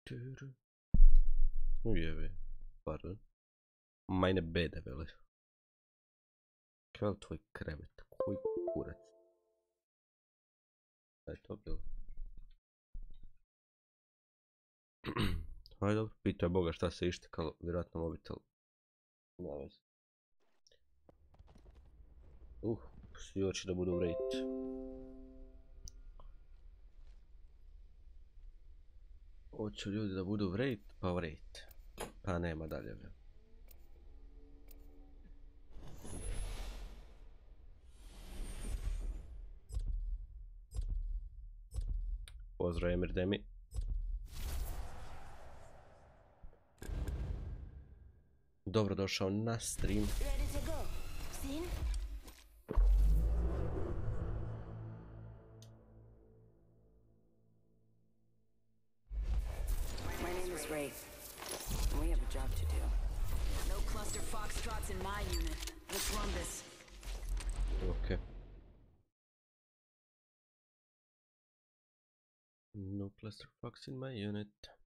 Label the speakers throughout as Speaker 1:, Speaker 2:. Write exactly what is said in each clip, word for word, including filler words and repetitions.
Speaker 1: Ujebe, pardon. Meine bede, veli. Kaj je tvoj krevet? Koji kurac? Šta je to bilo? Ajde, dobro, pitao je Boga šta se ištikalo, vjerojatno mobitel. Nema veze. Uh, svi hoće da budu u raid. Hoće ljudi da budu u raid, pa u raid. Pa nema dalje. Pozdrav Emir Demi. Dobrodošao na stream. Okay. No clusterfucks in my unit.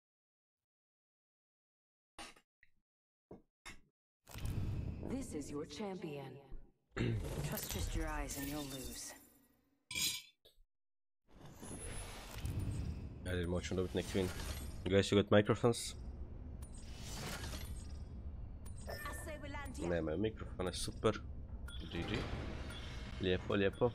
Speaker 2: This is your champion. Trust just your eyes and you'll lose.
Speaker 1: Ajde, moćemo dobiti neki win. You guys, you got microphones? Nemaju mikrofone, super. G G. Lijepo, lijepo.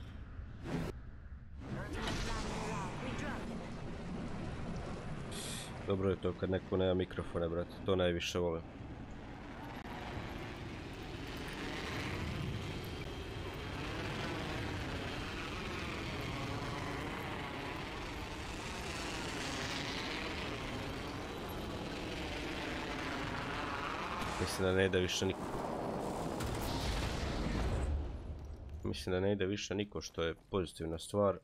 Speaker 1: Dobro je to kad neko nema mikrofone, brate. To najviše volim. Mislim da ne ide više niko. Mislim da ne ide više niko, što je pozitivna stvar.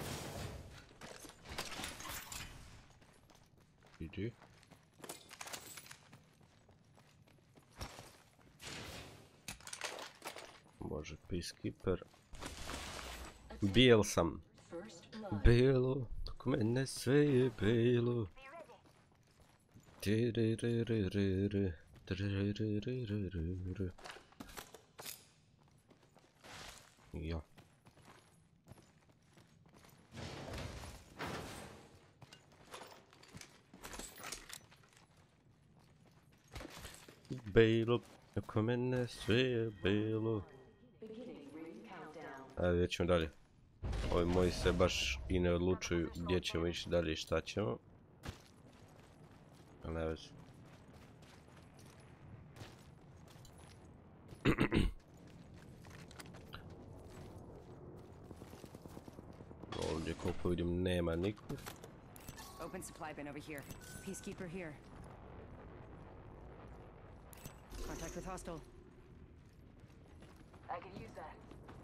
Speaker 1: G G. Može, Peacekeeper. Bijel sam. Bijelo, kako mene sve je bijelo. Ja. Bijelo, kako mene sve je bijelo. Ajde, vidjet ćemo dalje. Ovi moji se baš i ne odlučuju gdje ćemo ići dalje i šta ćemo. Ali ne vezi. Ovdje koliko vidim nema nikog.
Speaker 2: Open supply bin over here. Peacekeeper here. Contact with hostile. I can use that.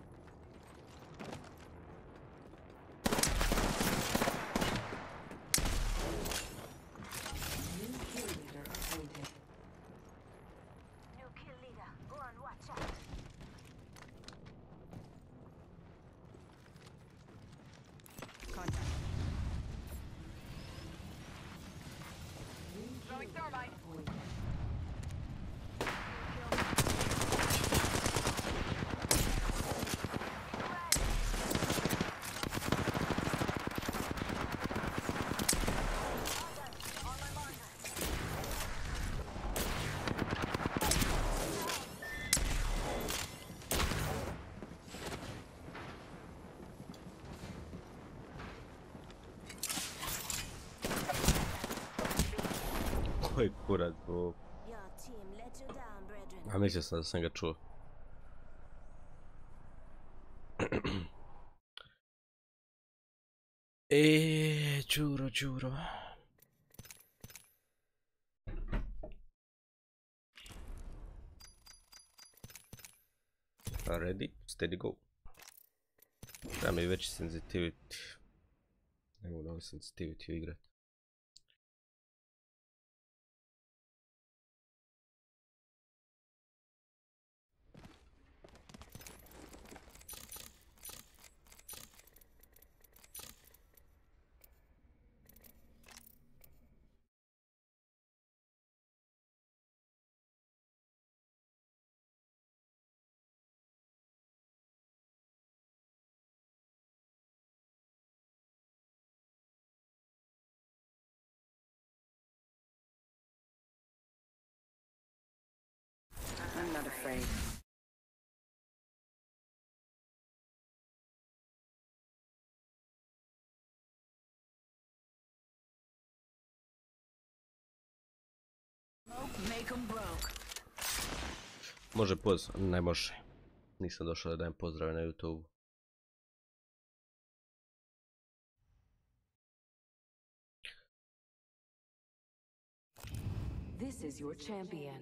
Speaker 2: New kill leader appointed. New kill leader. Go on, watch out. Contact. Throwing thermite.
Speaker 1: Koji kurac, bo... A mislio sam da sam ga čuo. Eee, Đuro, Đuro. Ready, steady, go. Treba mi veći sensitivity. Ne mogu novi sensitivity igrat.
Speaker 2: not afraid. Make 'em broke.
Speaker 1: Može poz, ne može. Nisam došao da dajem pozdrave na YouTube.
Speaker 2: This is your champion.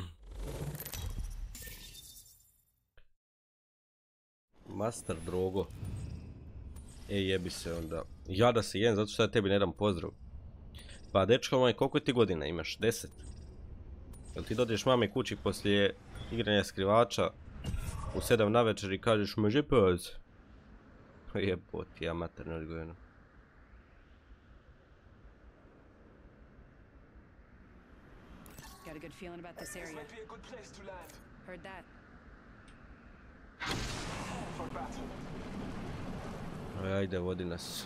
Speaker 1: Master Drogo. E jebi se onda. Ja da se jem zato što ja tebi ne dam pozdrav. Pa dečko moj, koliko ti godina imaš? Deset? Jel ti dođeš mami kući poslije igranja skrivača u sedam navečer i kažeš može poz? Jeboti, ja mater neodgojeno.
Speaker 2: Got a good feeling about this area.
Speaker 3: Might be a good place to land.
Speaker 2: Heard that.
Speaker 3: For battle.
Speaker 1: Ajde, vodi nas.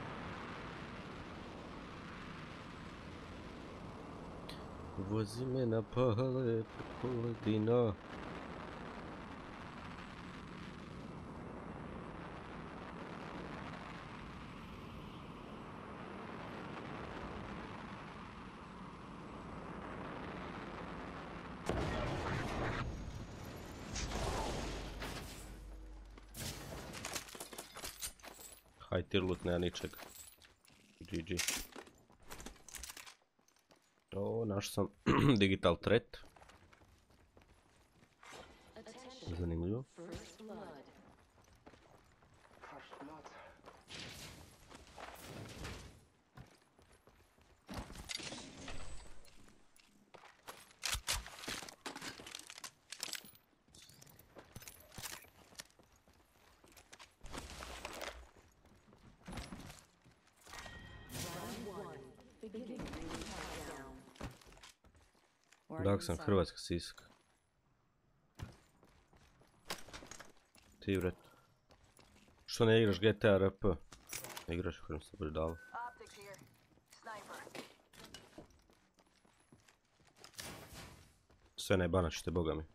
Speaker 1: Vozi me na pale poledina. Haj tirlut, nema ničeg. G G. O, našao sam Digital Threat. Zanimljivo.
Speaker 2: First blood.
Speaker 3: First blood.
Speaker 1: Dak sam hrvatska siska. Ti vret. Što ne igraš G T A R P? Igraš u kojem se bude dalo.
Speaker 2: Optics here. Sniper.
Speaker 1: Sve ne banačite, boga mi.
Speaker 2: Got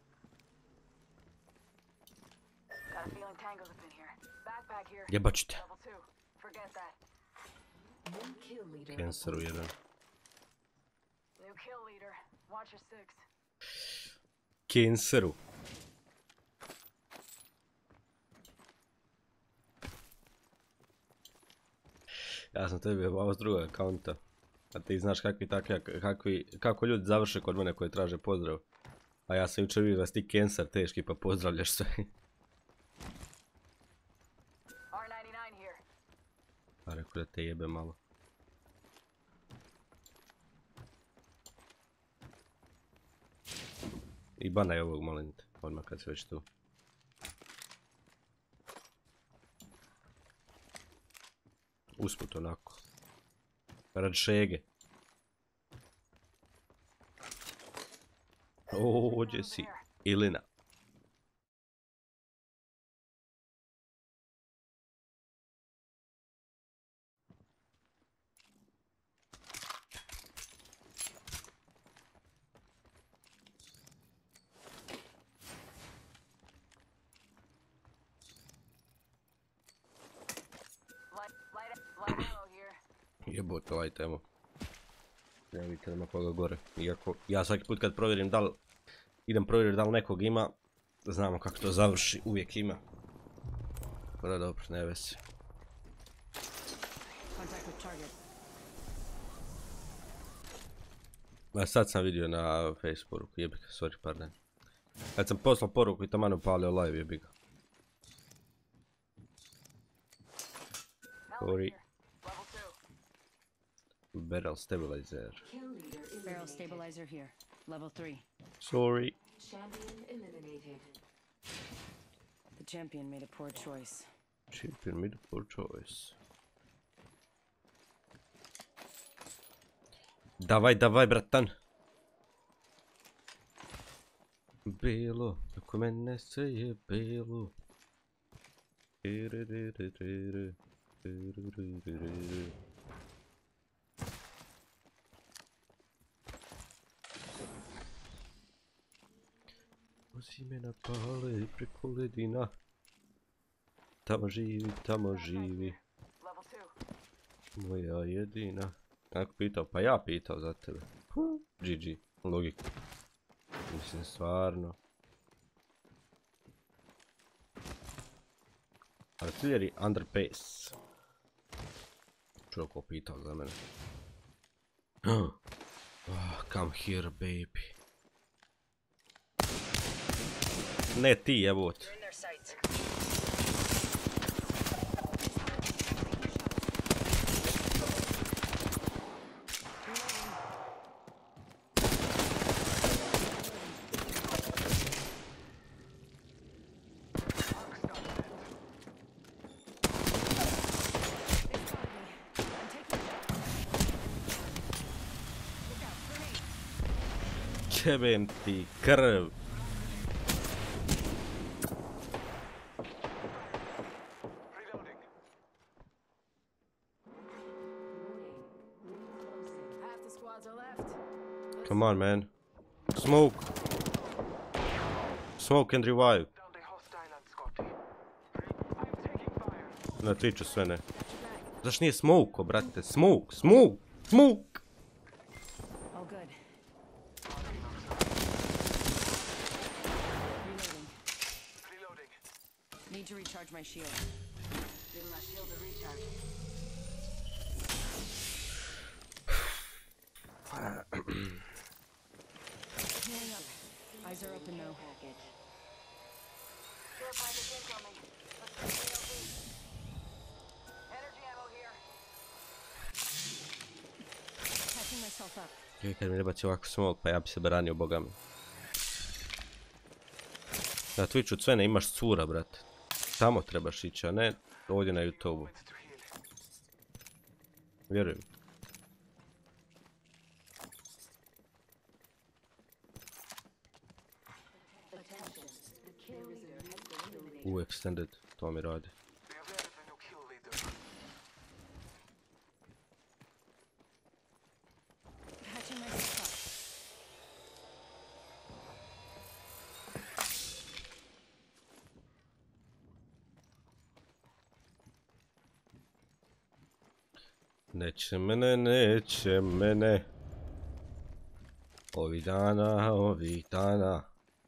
Speaker 2: a feeling Tango's up in here. Backpack here.
Speaker 1: Jebačite.
Speaker 2: Level two. Forget that. New kill leader.
Speaker 1: Canceru jedan.
Speaker 2: New kill leader. Watch your six.
Speaker 1: Canceru. Ja sam tebi ovo s drugog akaunta. A ti znaš kakvi takvi, kakvi, kako ljudi završe kod mene koji traže pozdrav. A ja sam jučer vidio da si ti cancer teški pa pozdravljaš sve.
Speaker 2: R ninety-nine here.
Speaker 1: A rekao da te jebe malo. I banaj ovog molim te, odmah kad si već tu. Usput onako. Rad šege. Ođe si, Ilina.
Speaker 2: Light, light, light ammo here.
Speaker 1: Jebote, light ammo. Ne vidite nema koga gore. Iako ja svaki put kad provjerim da li idem provjeriti da li nekog ima, znamo kako to završi, uvijek ima. Da, dobro, ne vesi.
Speaker 2: Contact with target.
Speaker 1: A sad sam vidio na Facebooku, jebik, sorry, pardon. Kad sam poslao poruku i taman upalio live, jebik. Sorry.
Speaker 2: Level two.
Speaker 1: Barrel stabilizer.
Speaker 2: Barrel stabilizer here. Level three.
Speaker 1: Sorry.
Speaker 2: Champion eliminated. The champion made a poor choice.
Speaker 1: Champion made a poor choice. Davaj, davaj, bratan. Bilo, kako mene se je bilo. Ti me napale preko ledina. Tamo živi, tamo živi.
Speaker 3: Level two.
Speaker 1: Moja jedina. Kako pitao? Pa ja pitao za tebe. G G. Logika. Mislim, stvarno. Artillery underpass. Čovjek ko pitao za mene. Oh, come here, baby. Ne ti, jebot.
Speaker 2: You're in their sights.
Speaker 1: Jebem ti krv.
Speaker 3: Reloading.
Speaker 2: Half the squads are left.
Speaker 1: Come on, man. Smoke. Smoke and revive.
Speaker 3: Down the hostile and Scotty. I'm taking fire.
Speaker 1: Na Twitchu sve ne. Zašto nije smoke, brate? Smoke, smoke, smoke.
Speaker 2: All good. Reloading.
Speaker 3: Reloading.
Speaker 2: Need to recharge my shield. Give my shield a recharge. Healing up. Eyes are open though.
Speaker 4: Care package incoming. Let's get the Energy ammo here.
Speaker 2: Catching myself up.
Speaker 1: Joj, kad mi ne baci ovako smoke, pa ja bi se branio, boga mi. Na Twitchu sve ne imaš cura, brate. Tamo trebaš ići, a ne ovdje na YouTube-u.
Speaker 3: Moments to heal.
Speaker 1: Vjerujem. U extended, to mi radi.
Speaker 3: We have landed the new kill leader.
Speaker 2: Catching myself up.
Speaker 1: Neće mene, neće mene. Ovih dana, ovih dana.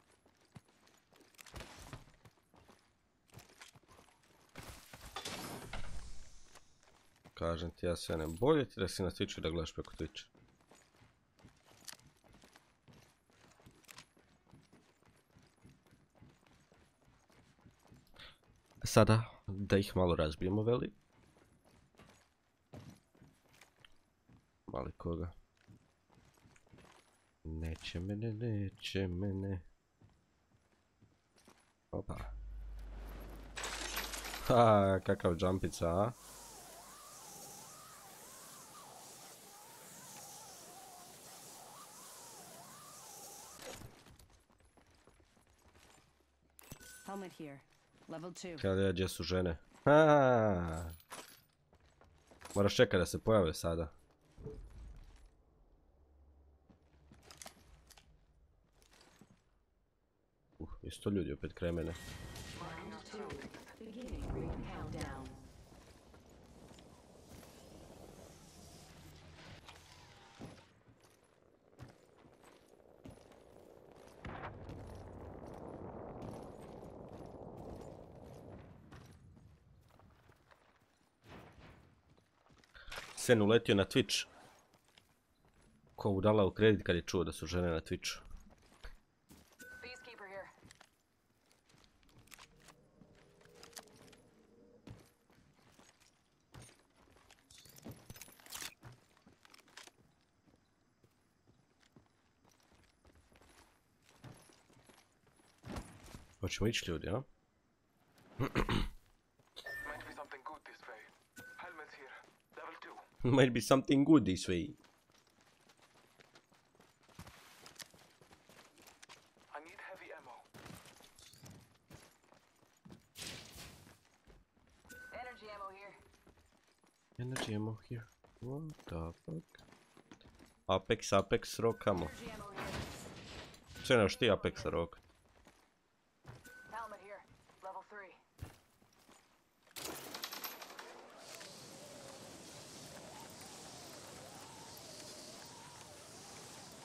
Speaker 1: Kažem ti ja sve ne, bolje ti da si na Twitchu i da gledaš preko Twitcha. Sada da ih malo razbijemo, veli. Mali koga. Neće mene, neće mene. Opa. Ha, kakav jumpica, a?
Speaker 2: Helmet here. Level two.
Speaker 1: Kada ja, gdje su žene? Ha. Moraš čekati da se pojave sada. Uh, isto ljudi opet kraj mene.
Speaker 2: Beginning ring countdown.
Speaker 1: Sen uletio na Twitch. Ko udala u kredit kad je čuo da su žene na Twitchu.
Speaker 4: Peacekeeper here.
Speaker 1: Hoćemo ići ljudi, a?
Speaker 3: Might be something good this way. Helmets here. Level two.
Speaker 1: Might be something good this way.
Speaker 3: I need heavy ammo.
Speaker 4: Energy ammo here.
Speaker 1: Energy ammo here. What the fuck? Apex, Apex, rokamo.
Speaker 4: Energy ammo here.
Speaker 1: Sve neš ti Apexa rok.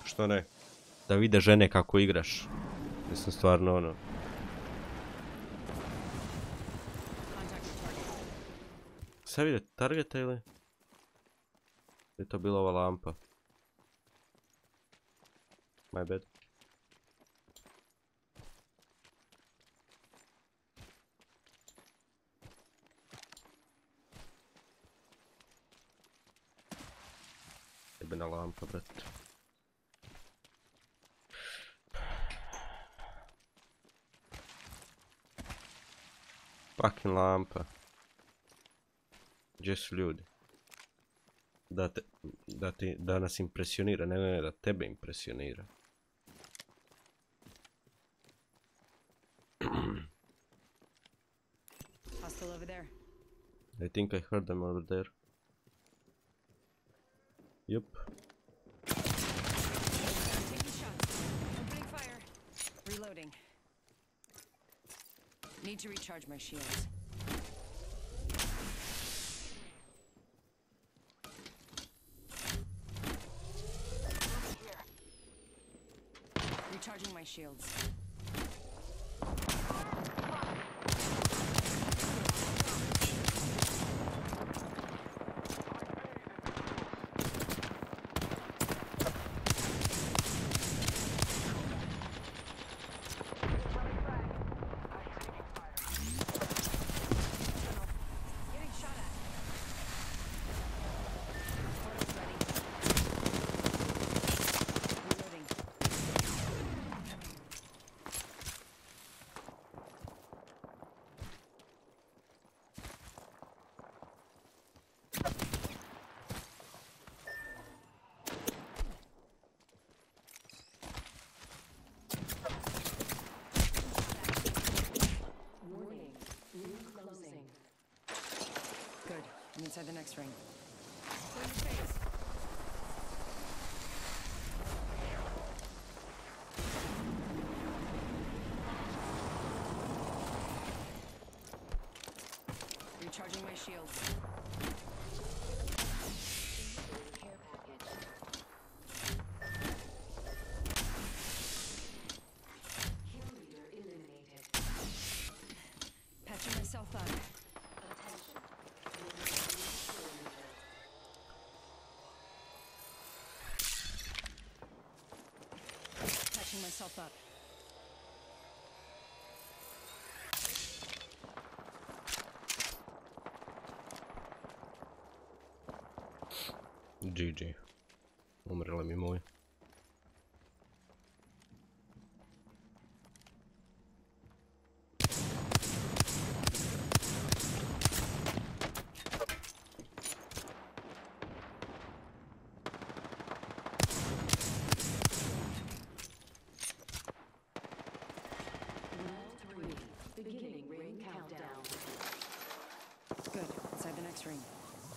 Speaker 1: Što ne? Da vide žene kako igraš. Mislim, stvarno ono. Sad vidjeti targeta ili? Je to bila ova lampa? My bad. Jebena lampa, brat. Fucking lampa. Gdje su ljudi? Da, te, da, ti, da nas impresionira, ne, ne, ne, da tebe impresionira.
Speaker 2: Hostile over there.
Speaker 1: I think I heard them over there. Yup.
Speaker 2: Taking shots. Opening fire. Reloading. Need to recharge my shields. Recharging my shields. Getting shot at. Portal's ready. Reloading. Warning. Ring closing. Good. I'm inside the next ring. Clear the space. Recharging my shields. Care package. Kill leader eliminated. Patching myself up. Attention. Patching myself up.
Speaker 1: G G. Umrele mi moj.
Speaker 2: Round three. Beginning ring countdown. Good. Inside the next ring.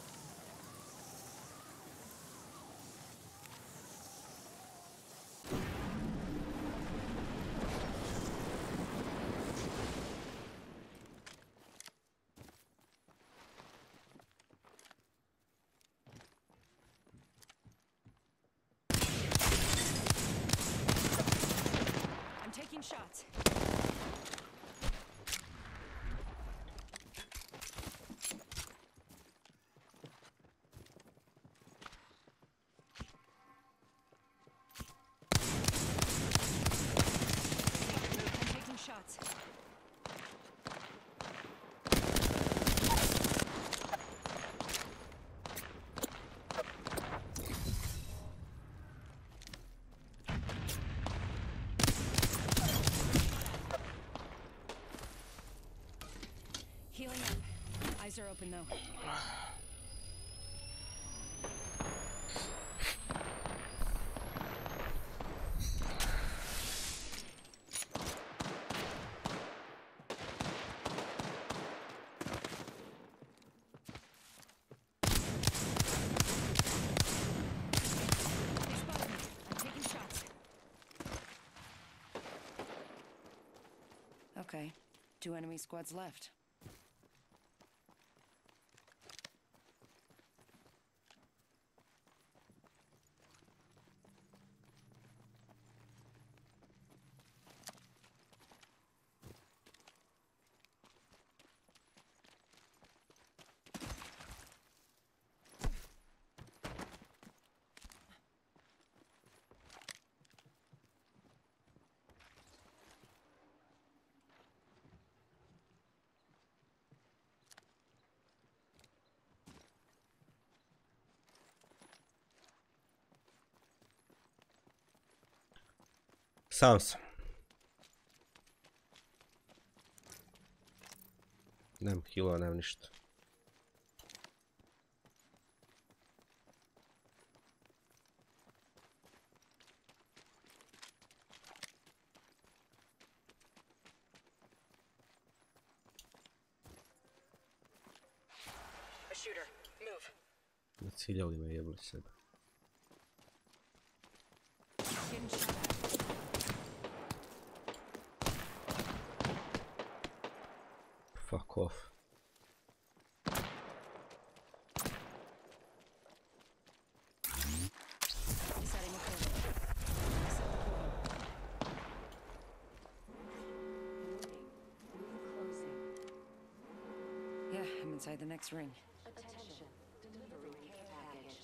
Speaker 2: I'm taking shots. I'm taking shots. Healing up. Eyes are open though. They spotted me. I'm taking shots. Okay. Two enemy squads left.
Speaker 1: Sam sam. Nemam healova, nemam ništa.
Speaker 2: A shooter. Move.
Speaker 1: Naciljali me, jebali sebe.
Speaker 2: Getting shot at.
Speaker 1: Fuck off.
Speaker 2: Setting a coordinate. Set the coordinate.
Speaker 4: Closing.
Speaker 2: Yeah, I'm inside the next ring.
Speaker 4: Attention. Delivering care package.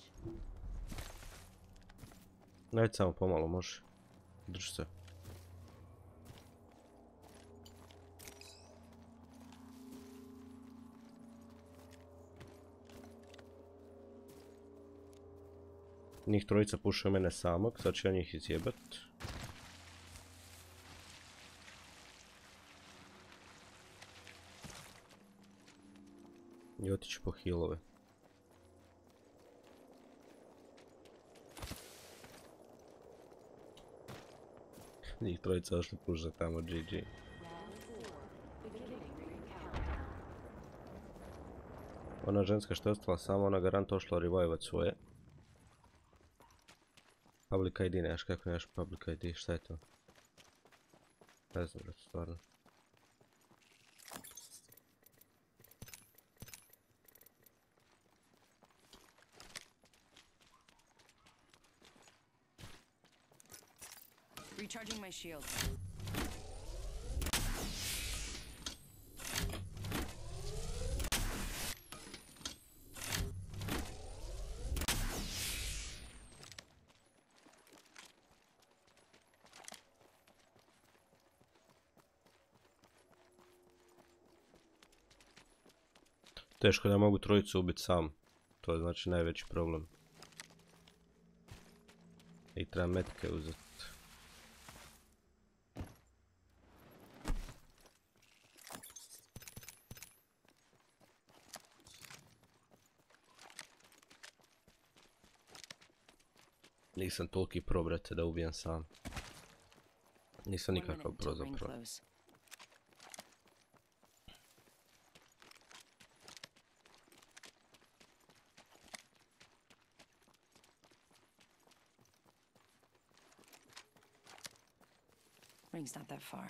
Speaker 1: Ajde samo pomalo, može. Drži se. Njih trojica pušaju mene samog, sad ću ja njih izjebat. I otići po healove. Njih trojica ošli pušati tamo, G G.
Speaker 4: Round four. Beginning ring countdown.
Speaker 1: Ona ženska što je ostala sama, ona garant ošla revivat svoje. Public I D, nemaš kako nemaš public I D, šta je to? Ne znam, brate, stvarno.
Speaker 2: Recharging my shield.
Speaker 1: Teško da mogu trojicu ubiti sam. To je znači najveći problem. I treba metke uzeti. Nisam toliki pro, brate, da ubijem sam. Nisam
Speaker 2: One
Speaker 1: nikakav
Speaker 2: minute
Speaker 1: pro
Speaker 2: until ring
Speaker 1: zapravo.
Speaker 2: close. Ring's not that far.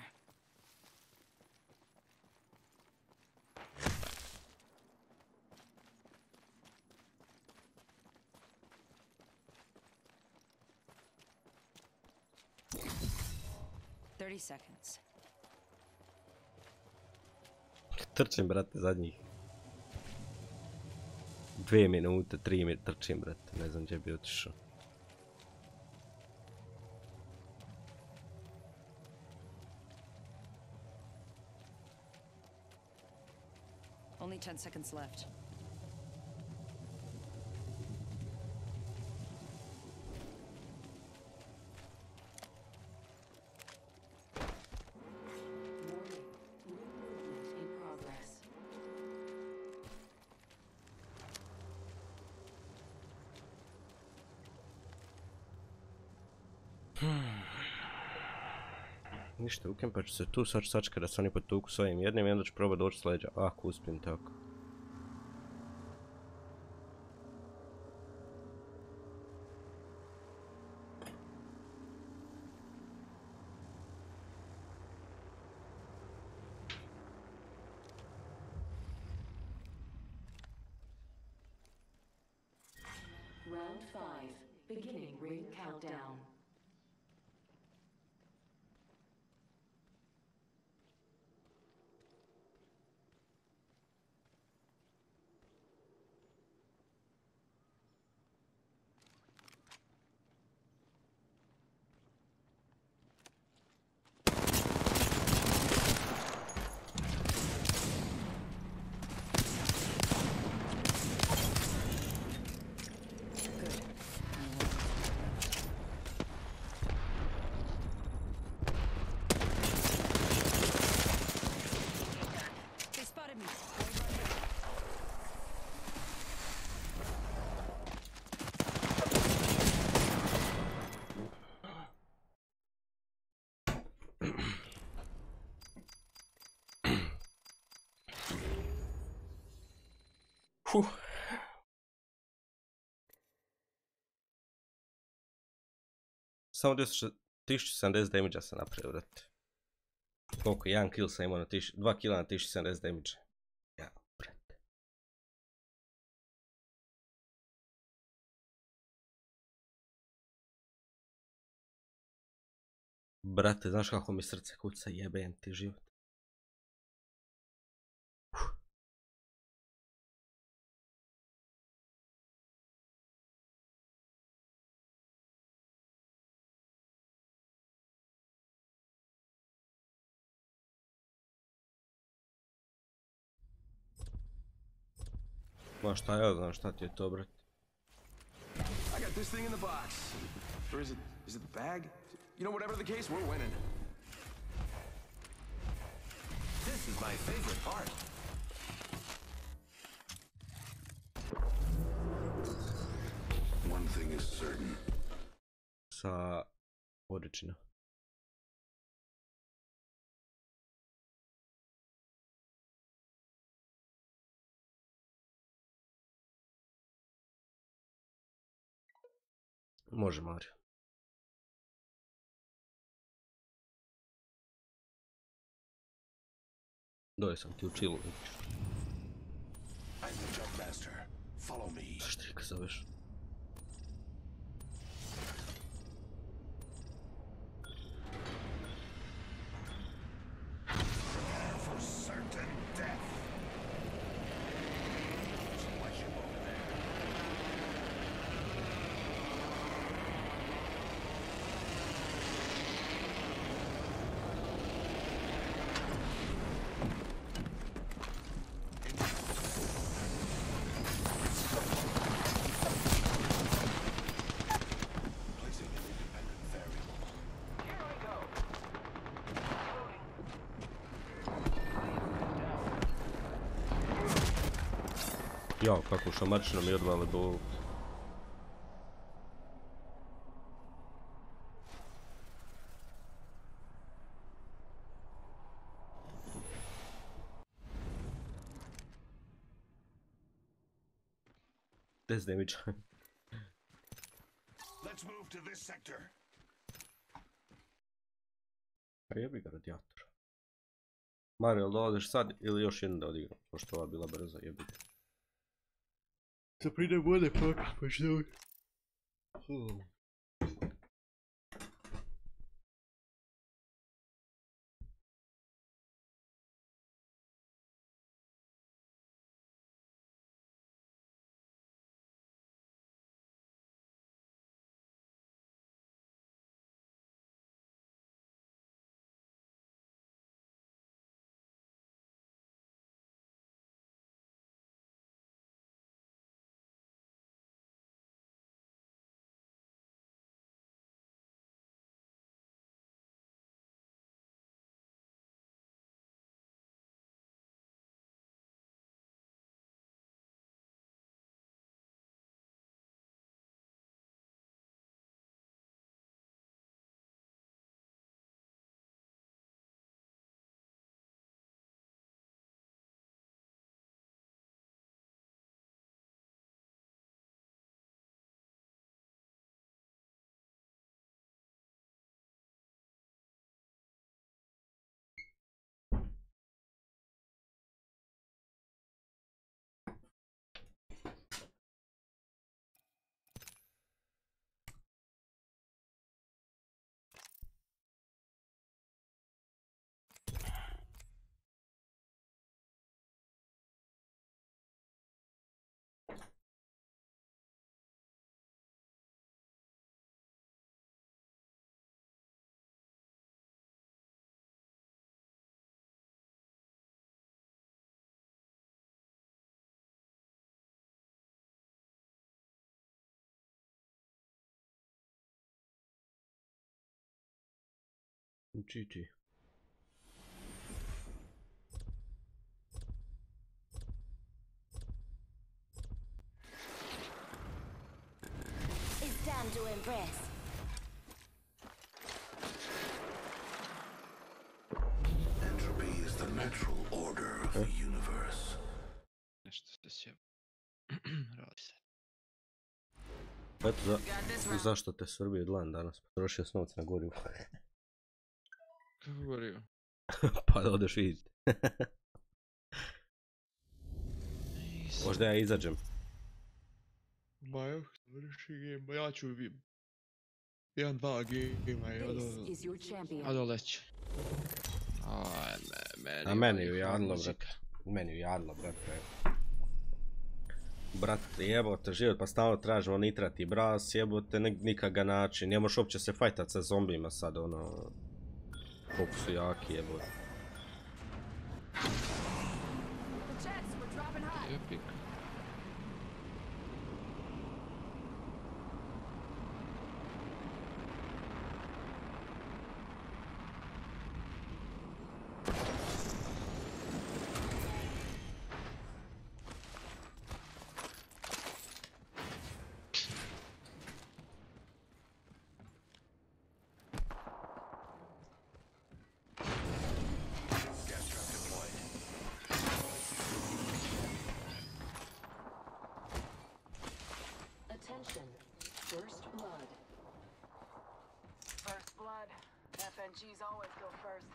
Speaker 2: Thirty seconds.
Speaker 1: Trčim, brate, zadnjih. Dvije minute, tri minute trčim, brate. Ne znam gdje bi otišao.
Speaker 2: Only ten seconds left.
Speaker 4: Warning. New movement in progress.
Speaker 1: Ništa, ukempat ću se tu, sad ću sačekati da se oni potuku s ovim jednim i onda ću probati doći s leđa. Ako uspijem tako.
Speaker 4: Round five. Beginning ring countdown.
Speaker 2: Good.
Speaker 1: Fuh. Samo tisuću sedamdeset damage-a sam napravio, vrati. Koliko? Jedan kill sam imao na tisuću, dva killa na tisuću sedamdeset damage-a. Ja, vrati. Brate, znaš kako mi srce kuca, jebem ti život. Ma šta ja znam šta ti je to, brate.
Speaker 3: I got this thing in the box. Or is it, is it the bag? You know, whatever the case, we're winning.
Speaker 5: This is my favorite part.
Speaker 6: One thing is certain.
Speaker 1: Sa Origina. Može, Mario. Dole sam ti u chillu.
Speaker 6: I'm the jump master. Follow me.
Speaker 1: Šta ti ga zoveš?
Speaker 6: For certain death. Selection over there. Placing an independent variable.
Speaker 5: Here I go.
Speaker 1: Jao, kako šamarčino mi odvale bol. Bez damage.
Speaker 6: Let's move to this sector.
Speaker 1: A jebi ga radijator. Mario, jel dolaziš sad ili još jednu da odigram? Pošto ova bila brza, jebi ga. Se pride vode pak, pa što? G G.
Speaker 4: It's time to impress.
Speaker 6: Entropy is the natural order of the universe.
Speaker 7: Nešto se sjeb.
Speaker 1: Eto, za,
Speaker 2: Got this round.
Speaker 1: zašto te Srbije dlan danas? Potrošio s novca na gorivo.
Speaker 7: Kako govorio?
Speaker 1: Pa da odeš vidjeti. Možda ja izađem.
Speaker 7: Ma evo, vrši game, ja ću vi... Jedan, dva gema i
Speaker 2: This
Speaker 7: odo...
Speaker 2: is your champion.
Speaker 7: Odo leći. Aj, me, meni...
Speaker 1: A meni ju
Speaker 7: ovih
Speaker 1: jadlo,
Speaker 7: muzika.
Speaker 1: brate. Meni ju jadlo, brate. Brate, jebote, život, pa stalno tražimo nitrat i bras, jebote, nikak ga naći. Ne možeš uopće se fajtat sa zombijima sad, ono... Koliko su jaki, jebote.
Speaker 2: The jets, we're dropping hot.
Speaker 7: Epik.
Speaker 6: Gas trap deployed.
Speaker 2: Attention. First blood.
Speaker 4: First blood. F N Gs always go first.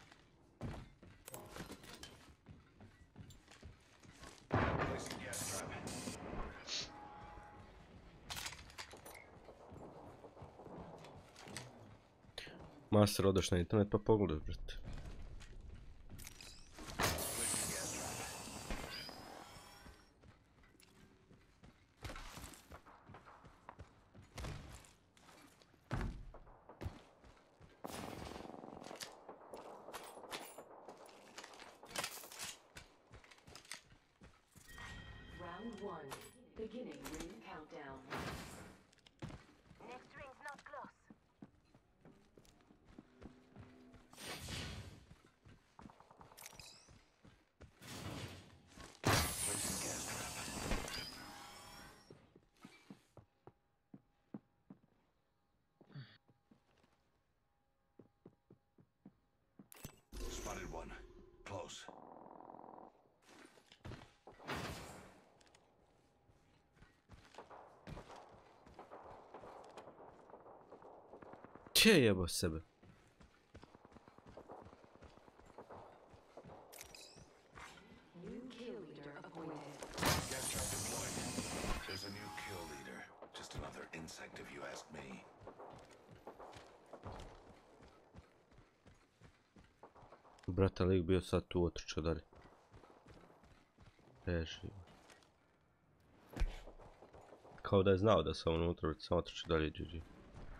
Speaker 6: Placing gas trap.
Speaker 1: Master, odeš na internet pa pogledaj, brate.
Speaker 6: Placing gas trap.
Speaker 2: Round one. Beginning ring countdown.
Speaker 4: Next ring's not close.
Speaker 6: Placing gas trap. Spotted one. Close.
Speaker 1: Če jebo sebe?
Speaker 2: New kill leader appointed.
Speaker 6: Gas trap deployed. There's a new kill leader. Just another insect if you ask me.
Speaker 1: Brate, lik bio sad tu otrčao dalje. Beži. Kao da je znao da sam unutra, već sam otrčao dalje, G G.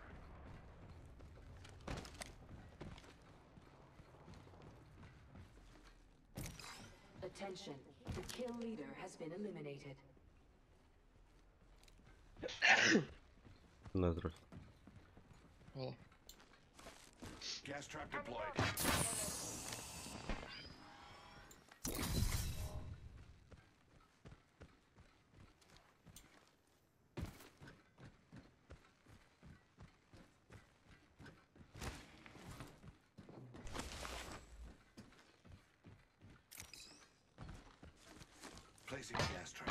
Speaker 2: Attention. The kill leader has been eliminated.
Speaker 1: Nazdrav.
Speaker 7: Hvala.
Speaker 6: Gas trap deployed. Placing gas trap.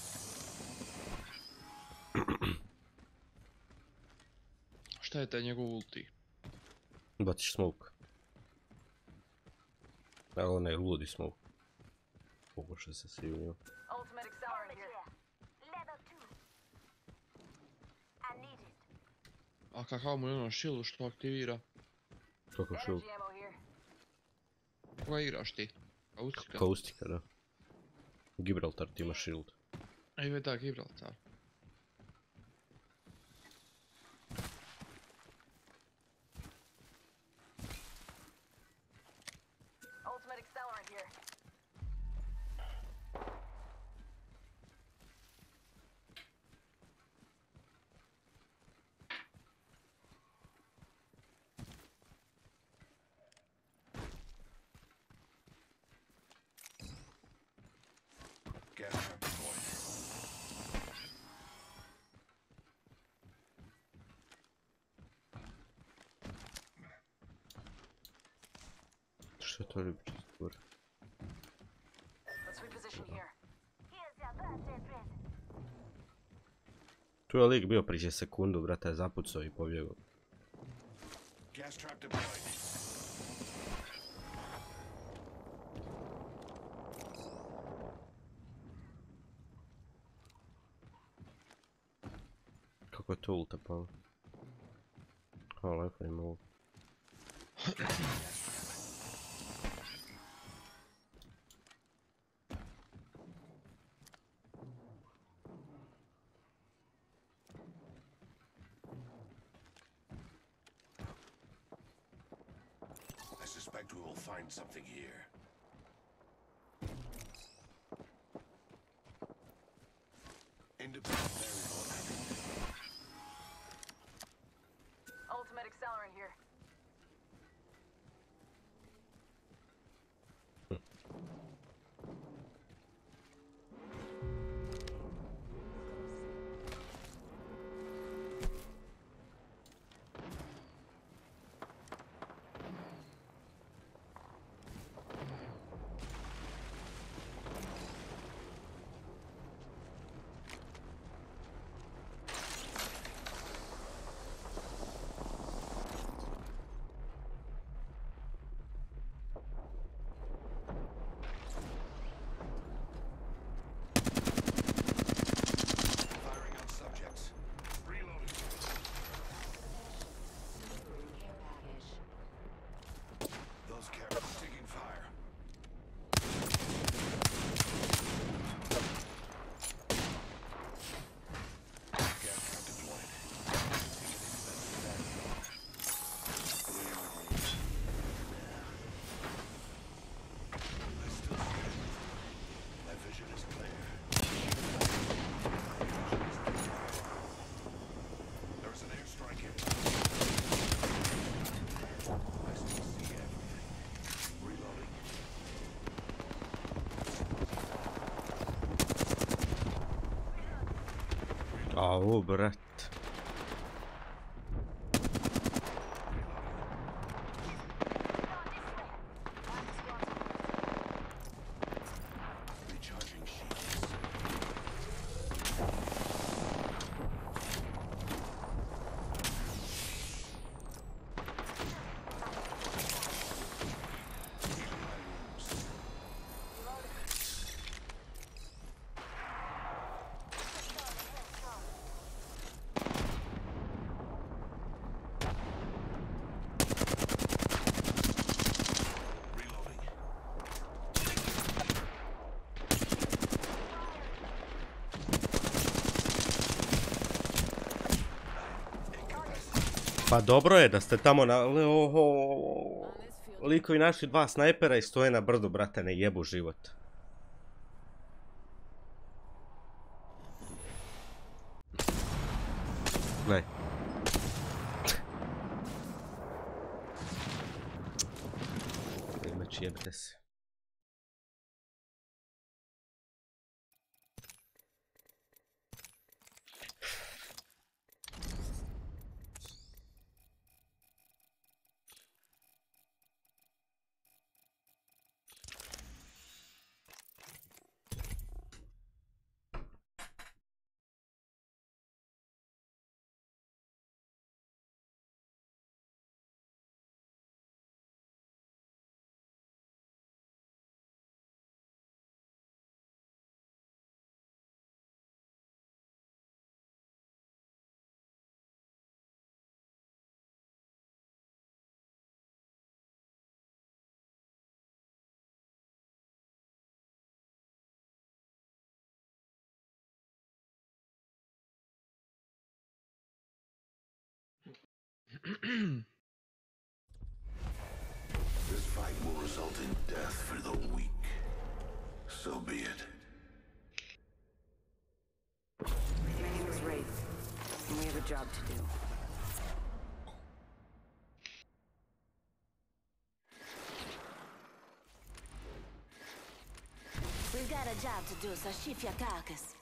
Speaker 7: Šta je taj njegov ulti?
Speaker 1: Baciš smoke. Evo onaj ludi smoke. Pokuša se svi u njemu.
Speaker 4: Ultimate accelerant here.
Speaker 8: Level two. I need it.
Speaker 7: A kakav mu je ono shield što aktivira?
Speaker 1: Kako shield?
Speaker 4: Energy ammo here.
Speaker 7: Koga igraš ti? Kaustika?
Speaker 1: Kaustika, da. Gibraltar ti ima shield.
Speaker 7: A ima da, Gibraltar.
Speaker 4: Ultimate accelerant here.
Speaker 6: Gas trap deployed.
Speaker 1: Što je to ljubiče stvore?
Speaker 4: Let's reposition here.
Speaker 8: Here's your birthday present.
Speaker 1: Tu je lik bio prije sekundu, brate, zapucao i pobjegao.
Speaker 6: Gas trap deployed.
Speaker 1: Kako je to ulta palo? O, lepo ima ult.
Speaker 6: I suspect we will find something here. Independent variable activated.
Speaker 2: Ultimate accelerant here.
Speaker 6: Firing on subjects. Reloading. Those carrots taking fire. Gas trap deployed. I still see everything. My vision is clear. There's an airstrike here. I still see everything. Reloading.
Speaker 1: Au, brat.
Speaker 6: Recharging shields. Reloading.
Speaker 1: Pa dobro je da ste tamo na... Oho, likovi našli dva snajpera i stoje na brdu, brate, ne jebu život. Gledaj. Imać jebte se.
Speaker 6: This fight will result in death for the weak. So be it.
Speaker 2: My name is Wraith, and we have a job to do.
Speaker 4: We've got a job to do, so shift your carcass.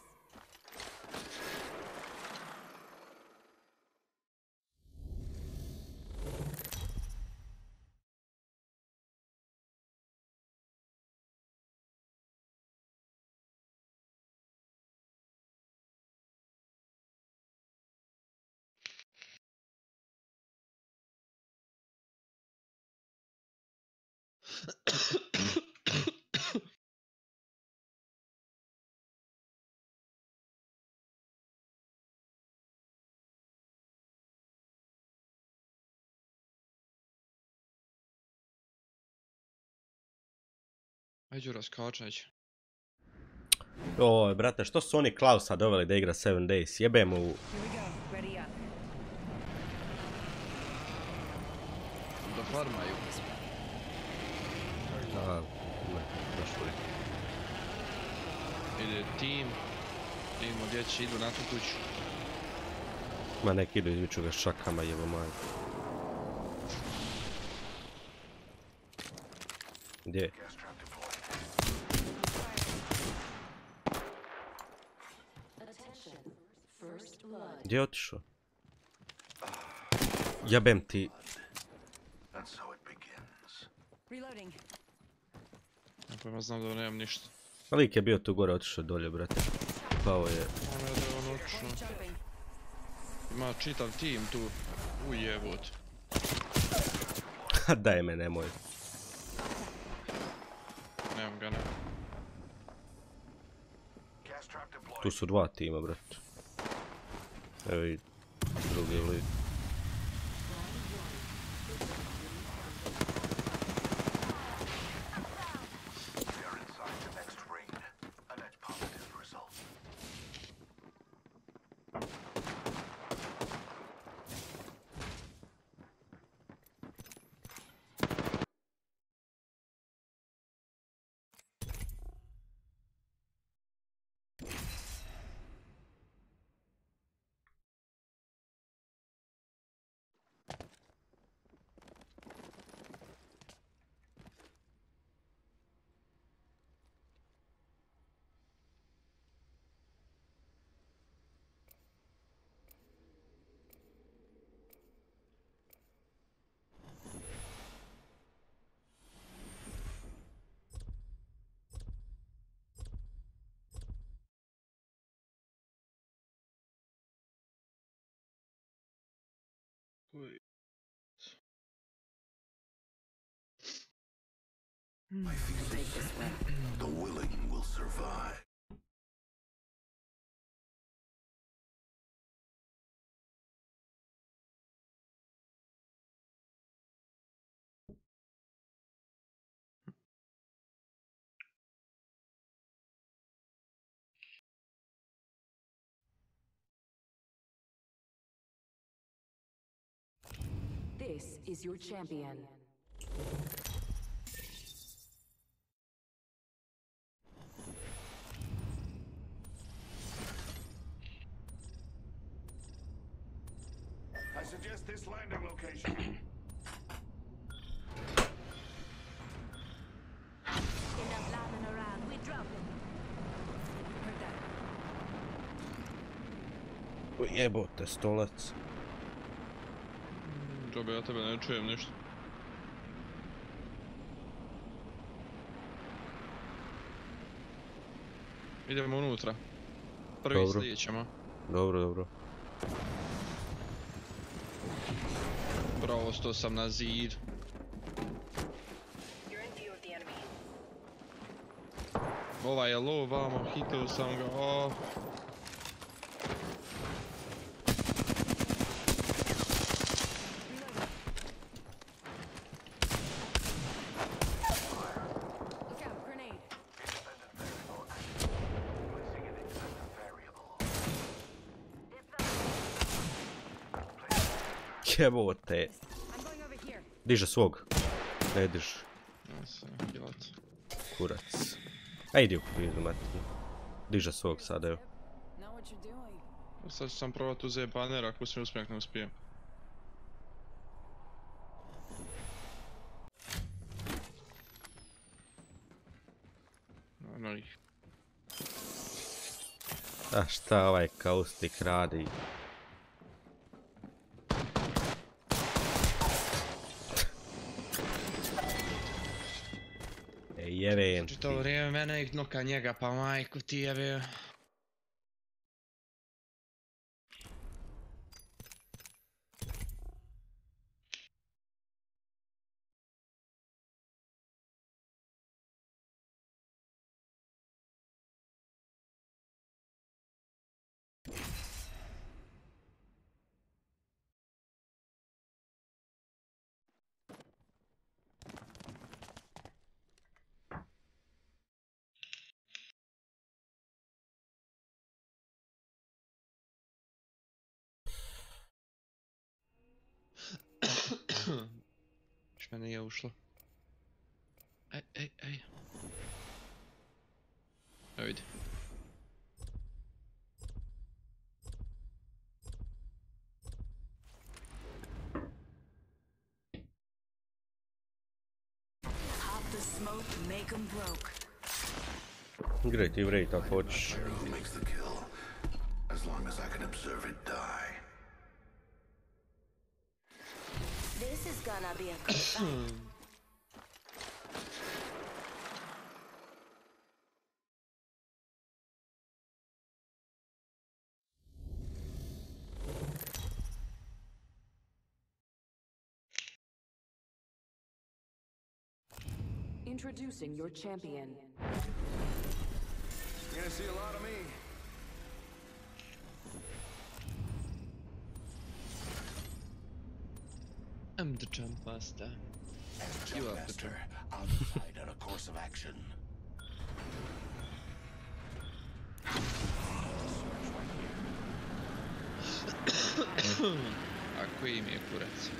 Speaker 7: Ajde, raskačać.
Speaker 1: Oj, brate, što su oni Klausa doveli da igra Seven Days? Jebe mu...
Speaker 2: Here we go. Ready up.
Speaker 7: Da farmaju.
Speaker 1: A, ne, baš uvijek.
Speaker 7: Ide tim. Vidimo gdje će idu na tu kuću.
Speaker 1: Ma neki idu izviću ga šakama, jebo majko. Gdje je? Gdje je otišao? Jebem ti.
Speaker 6: And so it begins.
Speaker 2: Reloading.
Speaker 7: Ja pojma znam da nemam ništa.
Speaker 1: Lik je bio tu gore, otišao dolje, brate. Pao je.
Speaker 7: Ono je da je on otišao.
Speaker 2: Jumping.
Speaker 7: Ima čitav tim tu. Ujebot.
Speaker 1: Daj me, nemoj.
Speaker 7: Nemam ga, ne.
Speaker 6: Gas trap deployed.
Speaker 1: Tu su dva tima, brate. Evo i drugi lik.
Speaker 6: We are inside the next ring. A net positive result.
Speaker 7: Uj.
Speaker 2: Take this way.
Speaker 6: The willing will survive.
Speaker 2: This is your champion.
Speaker 6: I suggest this landing location.
Speaker 4: Enough lambing around. We dropping.
Speaker 2: Heard that.
Speaker 1: Jebote, stolac.
Speaker 7: Džobe, ja tebe ne čujem ništa. Idemo unutra. Prvi
Speaker 1: Dobro.
Speaker 7: slijećemo.
Speaker 1: Dobro, dobro.
Speaker 7: Bravo, sto sam na zid.
Speaker 2: You're in view of the enemy.
Speaker 7: Ovaj je low vamo, hitao sam ga. Oh.
Speaker 2: Look out, grenade.
Speaker 6: Independent variable active. Placing an independent variable.
Speaker 1: Jebote.
Speaker 2: I'm going over here.
Speaker 1: Diže svog. Ne diže.
Speaker 7: Ja se kilat.
Speaker 1: Kurac. A idi u pizdu, matinu. Diže svog sada, evo.
Speaker 2: Know what you're doing.
Speaker 7: Sad ću sam probat uzeti baner, ako se uspije, ako ne uspijem. No ih.
Speaker 1: A šta ovaj kaustik radi? Ej, jevem
Speaker 7: Znači to
Speaker 1: ti.
Speaker 7: vrijeme mene ih noka njega, pa majku ti jebe. me nije ušlo. Ej, ej, ej. Evo vidi.
Speaker 2: Pop the smoke, make 'em broke.
Speaker 1: Igraj ti Wraith ako hoćeš.
Speaker 6: Who makes the kill? As long as I can observe it die.
Speaker 4: This is gonna be a good fight.
Speaker 2: Introducing your champion.
Speaker 3: You're gonna see a lot of me.
Speaker 7: I'm the jump master.
Speaker 6: As
Speaker 7: You
Speaker 6: Jump
Speaker 7: have the
Speaker 6: Master, I'll decide on a course of action.
Speaker 7: A koji mi je kurac?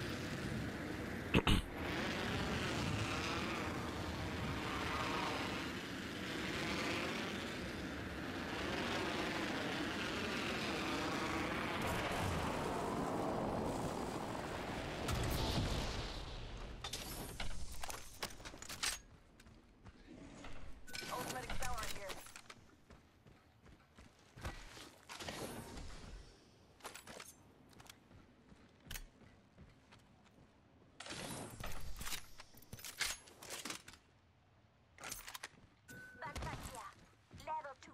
Speaker 4: Ultimate accelerant here. Backpack here. Level two.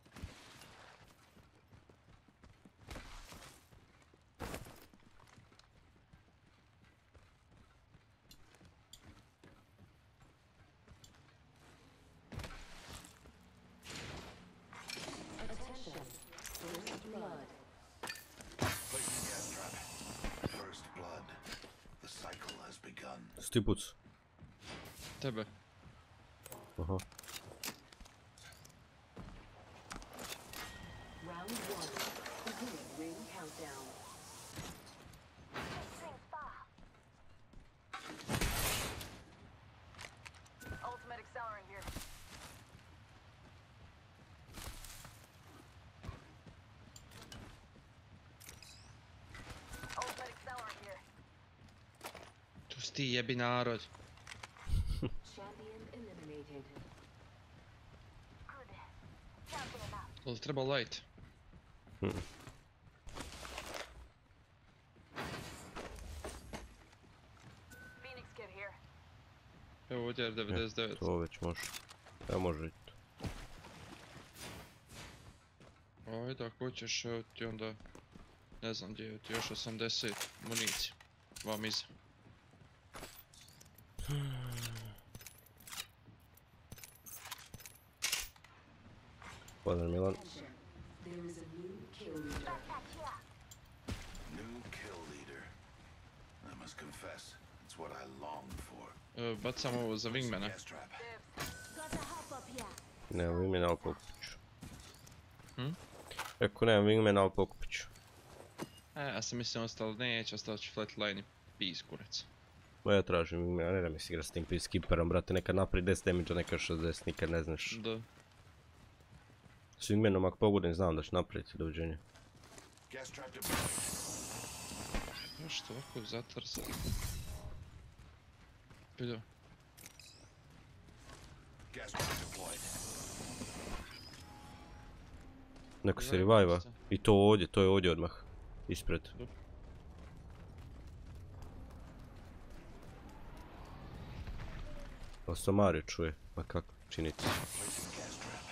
Speaker 2: Attention. First blood.
Speaker 6: Placing gas trap. First blood. The cycle has begun.
Speaker 1: Stipuc.
Speaker 7: Tebe.
Speaker 1: Aha.
Speaker 2: Round one. Beginning ring countdown.
Speaker 4: Swing far. Ultimate accelerant here. Ultimate accelerant here.
Speaker 7: Tu si ti jebi narod.
Speaker 2: Champion eliminated.
Speaker 4: Good. Jumping him up.
Speaker 7: Jel treba light?
Speaker 4: Phoenix kid here.
Speaker 7: Evo ovdje je devedeset devet.
Speaker 1: To već može. Ja može i to.
Speaker 7: Ajde, ako hoćeš, evo ti onda... Ne znam gdje je ti još osamdeset municije. Vam iza.
Speaker 1: Pozdrav Milan.
Speaker 2: Attention. There is a new kill leader.
Speaker 4: Backpack here.
Speaker 6: New kill leader. I must confess, it's what I long for.
Speaker 7: E, bacam ovo za wingmana.
Speaker 6: Gas trap.
Speaker 4: Got a hop up here.
Speaker 1: Nemam wingmana, ali pokupit ću.
Speaker 7: Hm?
Speaker 1: Rekao nemam wingmana, ali pokupit ću.
Speaker 7: E, ja sam mislio ostalo neće, ostalo ću flatline i pis kurac.
Speaker 1: Ma ja tražim wingmana, ne da mi se igra s tim peacekeeperom, brate, nekad napravi deset damage, nekad šezdeset, nikad ne znaš.
Speaker 7: Da.
Speaker 1: S wingmanom ako pogodem znam da ću napraviti, doviđenja.
Speaker 6: Gas trap deployed.
Speaker 7: Nešto ovako zatrza. Vidio.
Speaker 6: Gas trap deployed.
Speaker 1: Neko se
Speaker 7: Revive
Speaker 1: revive-a.
Speaker 7: isto.
Speaker 1: I to ovdje, to je ovdje odmah. Ispred.
Speaker 7: Dobro.
Speaker 1: Ali sam Mario čuje, ma kako činiti.
Speaker 6: Placing gas trap.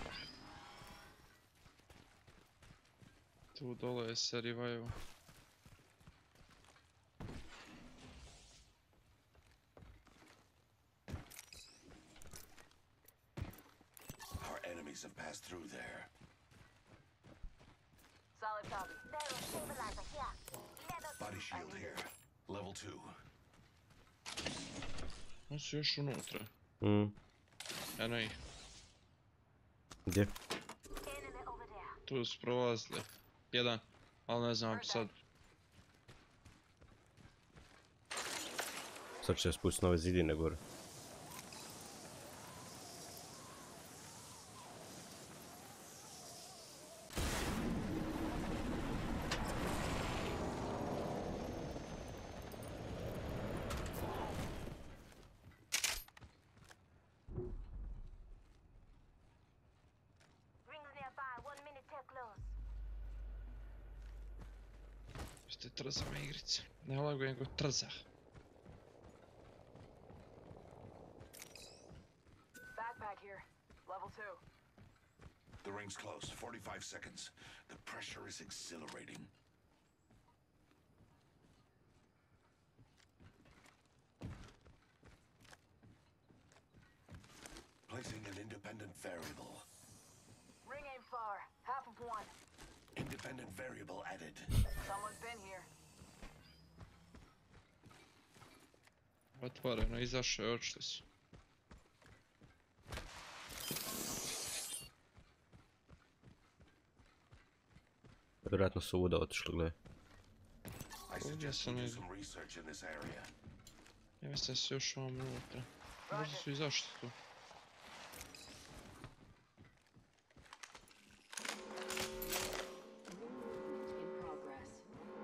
Speaker 7: Tu dole je se revive.
Speaker 6: Our enemies have passed through there.
Speaker 4: Solid copy. Barrel stabilizer here. Level
Speaker 6: Body shield here. Level two.
Speaker 7: Oni su još unutra.
Speaker 1: Mm,
Speaker 7: Eno ih.
Speaker 1: gdje?
Speaker 4: enemy over there.
Speaker 7: Tu su prolazili. Jedan. Ali ne znam sad.
Speaker 1: Sad će se spustiti nove zidine gore.
Speaker 4: Rings nearby. One minute till close.
Speaker 7: Ste trza me igrice. Ne lagujem go trza.
Speaker 2: Backpack here. Level two.
Speaker 6: The ring's close. forty-five seconds. The pressure is exhilarating. Placing an independent variable.
Speaker 2: Ring ain't far. Half of one.
Speaker 6: Independent variable added.
Speaker 2: Someone's been here.
Speaker 7: Otvoreno, izašao je, očili su.
Speaker 1: Vjerojatno su uda otišli, gledaj.
Speaker 6: I suggest we do some research in this area.
Speaker 7: Ja mislim da su još ovom unutra. Možda su izašli tu.
Speaker 2: In progress.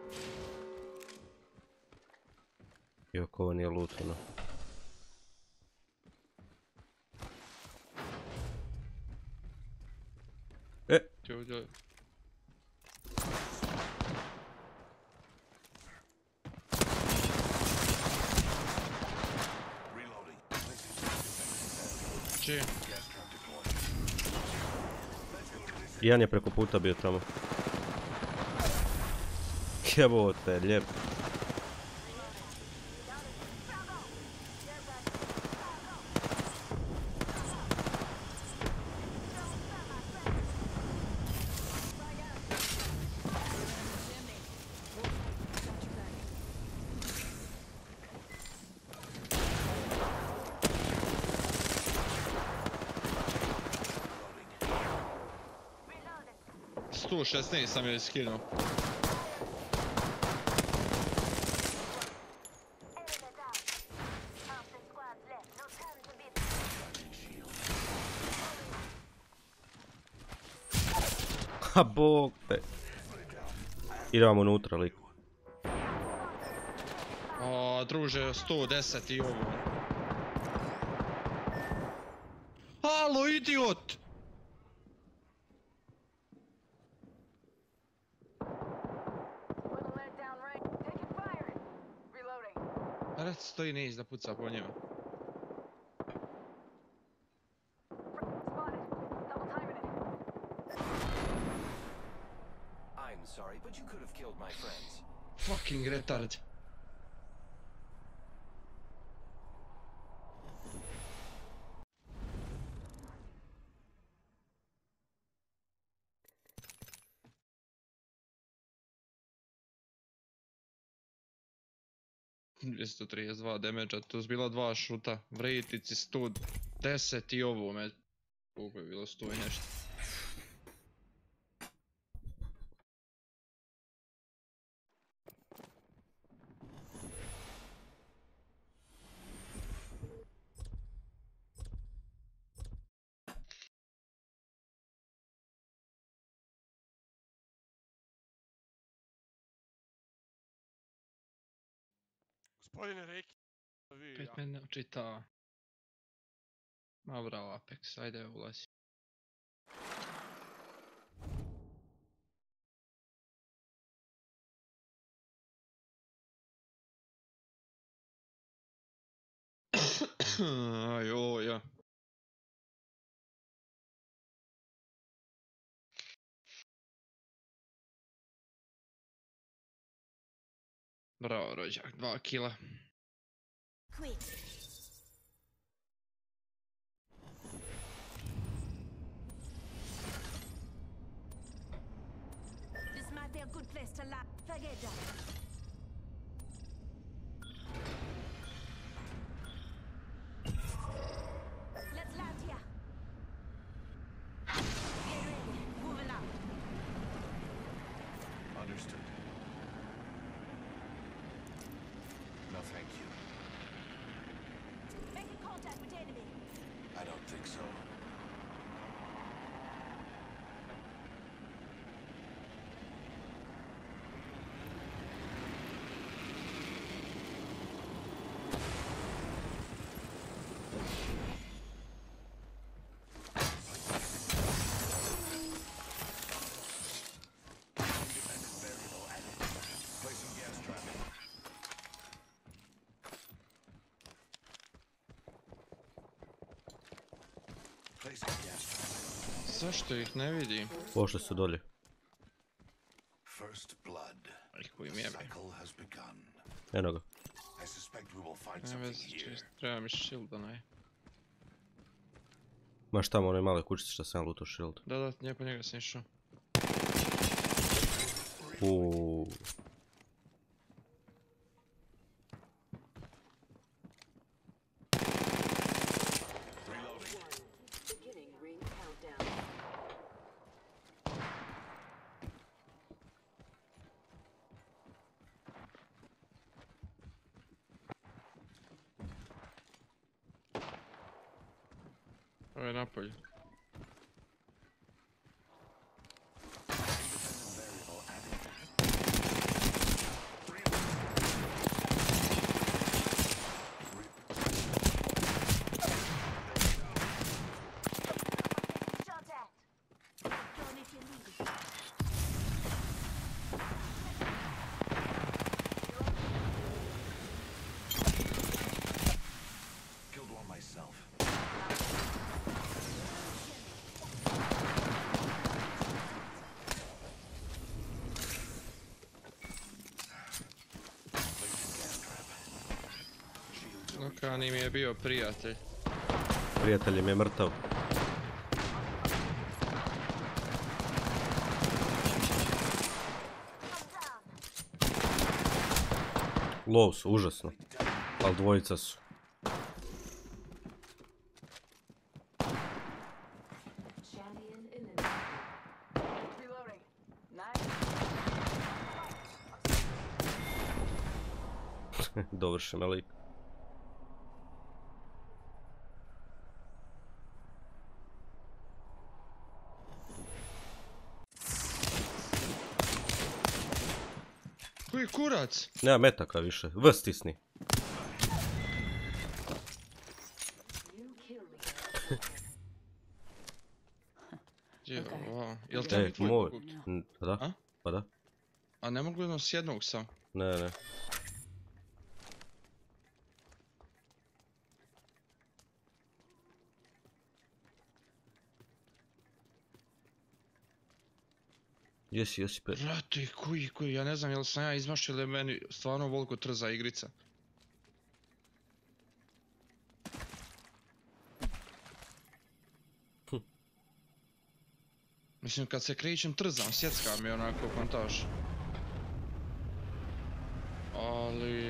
Speaker 1: Iako ovo nije lutano. E!
Speaker 7: Ti ovdje...
Speaker 6: Reloading.
Speaker 7: Čije?
Speaker 6: Gas trap deployed.
Speaker 1: Jedan je preko puta bio tamo. Jebote, lijep.
Speaker 7: sto šesnaest sam je skinuo.
Speaker 4: Enemy down. Half the squad's left. No time to beat.
Speaker 1: Ha, bog te. Idemo unutra, lik.
Speaker 7: O, druže, sto deset i ovo. Halo, idiot!
Speaker 2: Wouldn't let down range. Taking fire. Reloading.
Speaker 7: Rec stoji niz da puca po njemu.
Speaker 2: Spotted. Double timing it.
Speaker 5: I'm sorry, but you could have killed my friends.
Speaker 7: Fucking retard. dvjesto trideset dva damage-a, to su bila dva šuta, vritici sto deset i ovo me... Koliko je bilo, sto i nešto.
Speaker 8: Gospodine Reki, vi,
Speaker 7: Pet
Speaker 8: ja.
Speaker 7: mene očitava. Ma bravo Apex, ajde ulazi. Aj, o, ja. Bravo rođak, dva kila.
Speaker 4: Quick. This might be a good place to lie. Forget that. Let's land here. Get ready. Moving up.
Speaker 6: Understood. No, thank you.
Speaker 7: Zašto ih ne vidim?
Speaker 1: Pošli su dolje.
Speaker 6: First blood.
Speaker 7: Ih, koji mi jebe.
Speaker 6: Cycle has begun.
Speaker 1: Eno ga.
Speaker 6: I suspect we will find
Speaker 7: Ne
Speaker 6: something
Speaker 7: vezi,
Speaker 6: here.
Speaker 7: čist, treba mi shield onaj.
Speaker 1: Maš tamo one male kućice što sam lutao shield.
Speaker 7: Da, da, lijepo njega sam išao.
Speaker 1: Uuuu.
Speaker 2: Beginning ring countdown.
Speaker 7: Ovo je napolje.
Speaker 4: Shot at. Don't if you need it.
Speaker 6: Killed one myself.
Speaker 7: Lokani mi je bio prijatelj.
Speaker 1: Prijatelj im je mrtav. Low su, užasno. Ali dvojica su.
Speaker 2: Champion eliminated.
Speaker 4: Reloading. Nice.
Speaker 1: Dovršen lik.
Speaker 7: Koji kurac?
Speaker 1: Nema metaka više. V stisni.
Speaker 2: New kill leader.
Speaker 7: Je,
Speaker 2: Okej.
Speaker 7: wow. Jel
Speaker 1: E,
Speaker 7: tebi tvoj
Speaker 1: moj.
Speaker 7: pokut?
Speaker 1: N- Pa da?
Speaker 7: A?
Speaker 1: Pa da?
Speaker 7: A ne mogu jedno s jednog sam.
Speaker 1: Ne, ne. Jesi, jesi pe...
Speaker 7: Brate, koji, koji, ja ne znam jel sam ja izmašio ili je meni stvarno voliko trza igrica.
Speaker 1: Hm.
Speaker 7: Mislim kad se krećem trzam, sjecka mi onako kontaž. Ali...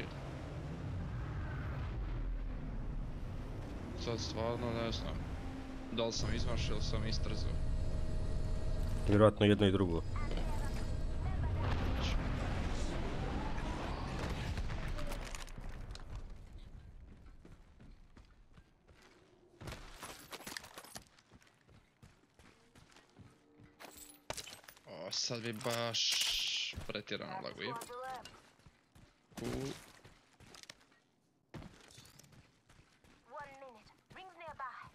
Speaker 7: Sad stvarno ne znam. Da li sam izmašio ili sam istrzao.
Speaker 1: Vjerojatno jedno i drugo.
Speaker 7: O, sad bi baš pretjerano laguje.
Speaker 4: Squads are left.
Speaker 7: Cool.
Speaker 4: One minute. Rings nearby.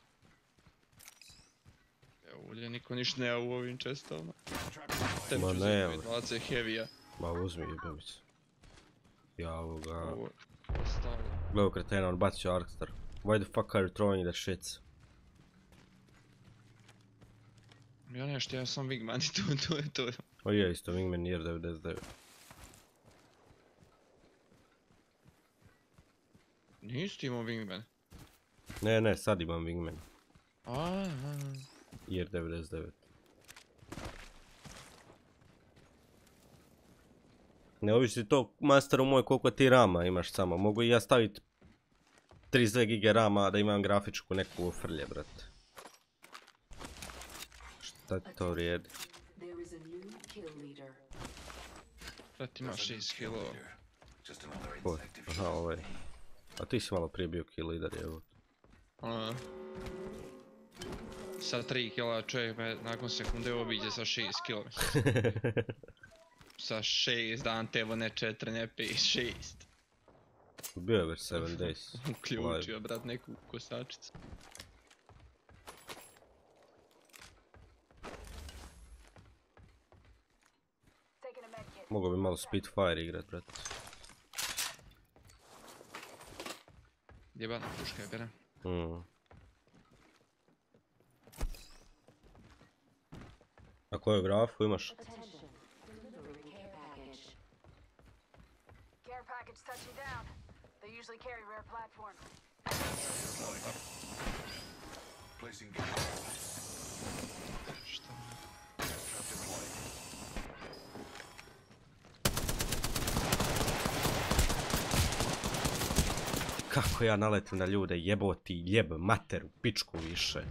Speaker 7: Evo, ulje niko niš nema u ovim čestovima. Tebi
Speaker 1: Ma
Speaker 7: ću
Speaker 1: ne,
Speaker 7: uzeti dvadeset heavy-a.
Speaker 1: Ma uzmi jebemice. Ja ovoga...
Speaker 7: Ovo je ostalo.
Speaker 1: Gledao kretena, on bacio Arkstar. Why the fuck are you throwing the shits?
Speaker 7: Ja nešto, ja sam Wingman i to, to je to.
Speaker 1: O je, isto Wingman jer devedeset devet.
Speaker 7: Nisi imao Wingman?
Speaker 1: Ne, ne, sad imam Wingman.
Speaker 7: Aha.
Speaker 1: Jer devedeset devet. Ne ovisi to, masteru moj, koliko ti rama imaš samo. Mogu i ja staviti trideset dvije gige rama da imam grafičku neku ofrlje, brate. Šta ti to vrijedi?
Speaker 2: There is a new kill leader.
Speaker 7: Brat ima šest killova.
Speaker 6: Just another
Speaker 1: Ko?
Speaker 6: insect if
Speaker 1: Aha, ovaj. A ti si malo prije bio kill leader, evo.
Speaker 7: Aha. Sa tri killa čovjek me nakon sekunde obiđe sa šest killova. Sa šest dan tevo ne četiri ne pet, šest.
Speaker 1: Bio je već sedam days.
Speaker 7: Uključio brat neku kosačicu.
Speaker 4: Taking a med kit.
Speaker 1: Mogao bi malo Spitfire igrat, brate.
Speaker 7: Jebana puška je bere.
Speaker 1: Mm. koju grafiku imaš?
Speaker 4: Care package touching down. They usually carry rare platform.
Speaker 6: Placing gas.
Speaker 7: Šta?
Speaker 6: Trap deployed.
Speaker 1: Kako ja naletim na ljude, jeboti, jeb, materu, pičku više.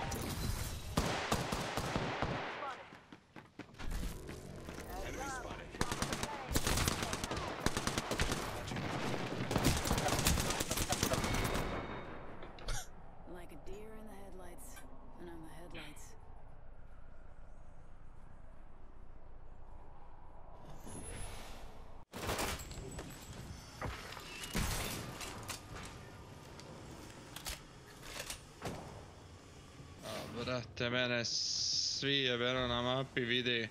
Speaker 2: Like a deer in the headlights, and I'm the headlights.
Speaker 7: A, brate, mene svi jebeno na mapi vidi.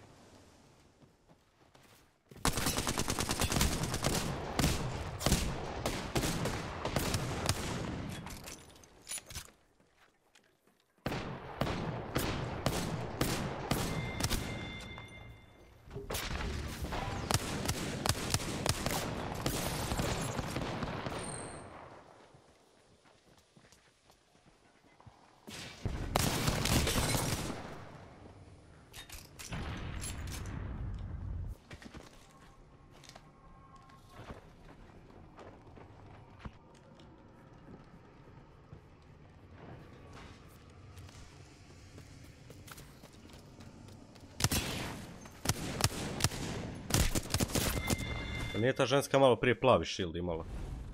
Speaker 1: Nije ta ženska malo prije plavi shield imala?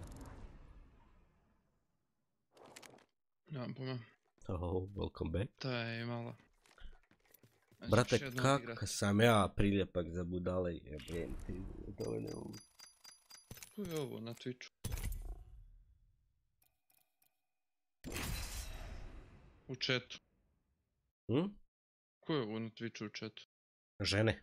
Speaker 7: Nemam pojma.
Speaker 1: Oh, welcome back.
Speaker 7: To je imala. Znači,
Speaker 1: Brate,
Speaker 7: još jednom
Speaker 1: kako
Speaker 7: igrat.
Speaker 1: sam ja priljepak za budale, jebem ti, to ne mogu.
Speaker 7: Tu je ovo na Twitchu. U chatu.
Speaker 1: Hm?
Speaker 7: Ko je ovo na Twitchu u chatu?
Speaker 1: Žene.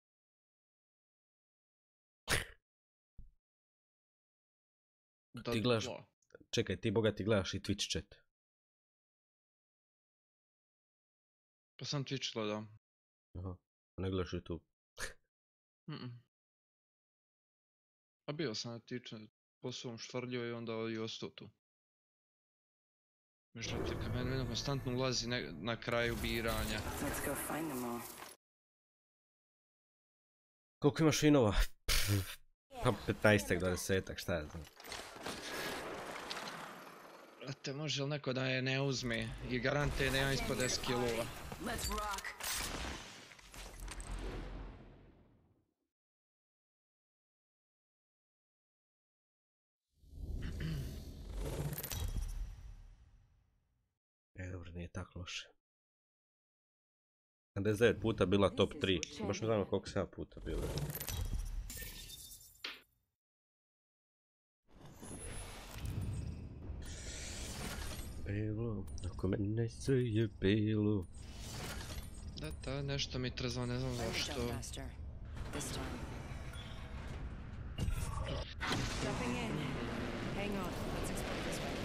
Speaker 7: Da,
Speaker 1: Ti gledaš,
Speaker 7: da.
Speaker 1: čekaj, ti boga ti gledaš i Twitch chat.
Speaker 7: Pa sam Twitch gledam.
Speaker 1: Aha, ne gledaš YouTube.
Speaker 7: Mm-mm. A bio sam na Twitchu, posao švrljio i onda i ostao tu. Međutim, kad meni meni konstantno ulazi ne, na kraju biranja.
Speaker 2: Let's go find them all.
Speaker 1: Koliko imaš vinova? Pa petnaestak, dvadesetak, šta ja znam.
Speaker 7: Brate, može li neko da je ne uzme? I garante nema ispod deset kilova.
Speaker 2: Let's rock.
Speaker 1: E, dobro, nije tako loše. sedamdeset devet puta bila top tri. Baš ne znam koliko sam ja puta bio. Bilo, ako mene se je bilo.
Speaker 7: Da, da, nešto mi trzva, ne znam
Speaker 2: Jump
Speaker 7: zašto.
Speaker 2: faster. This time. Jumping in. Hang on. Let's explore this way.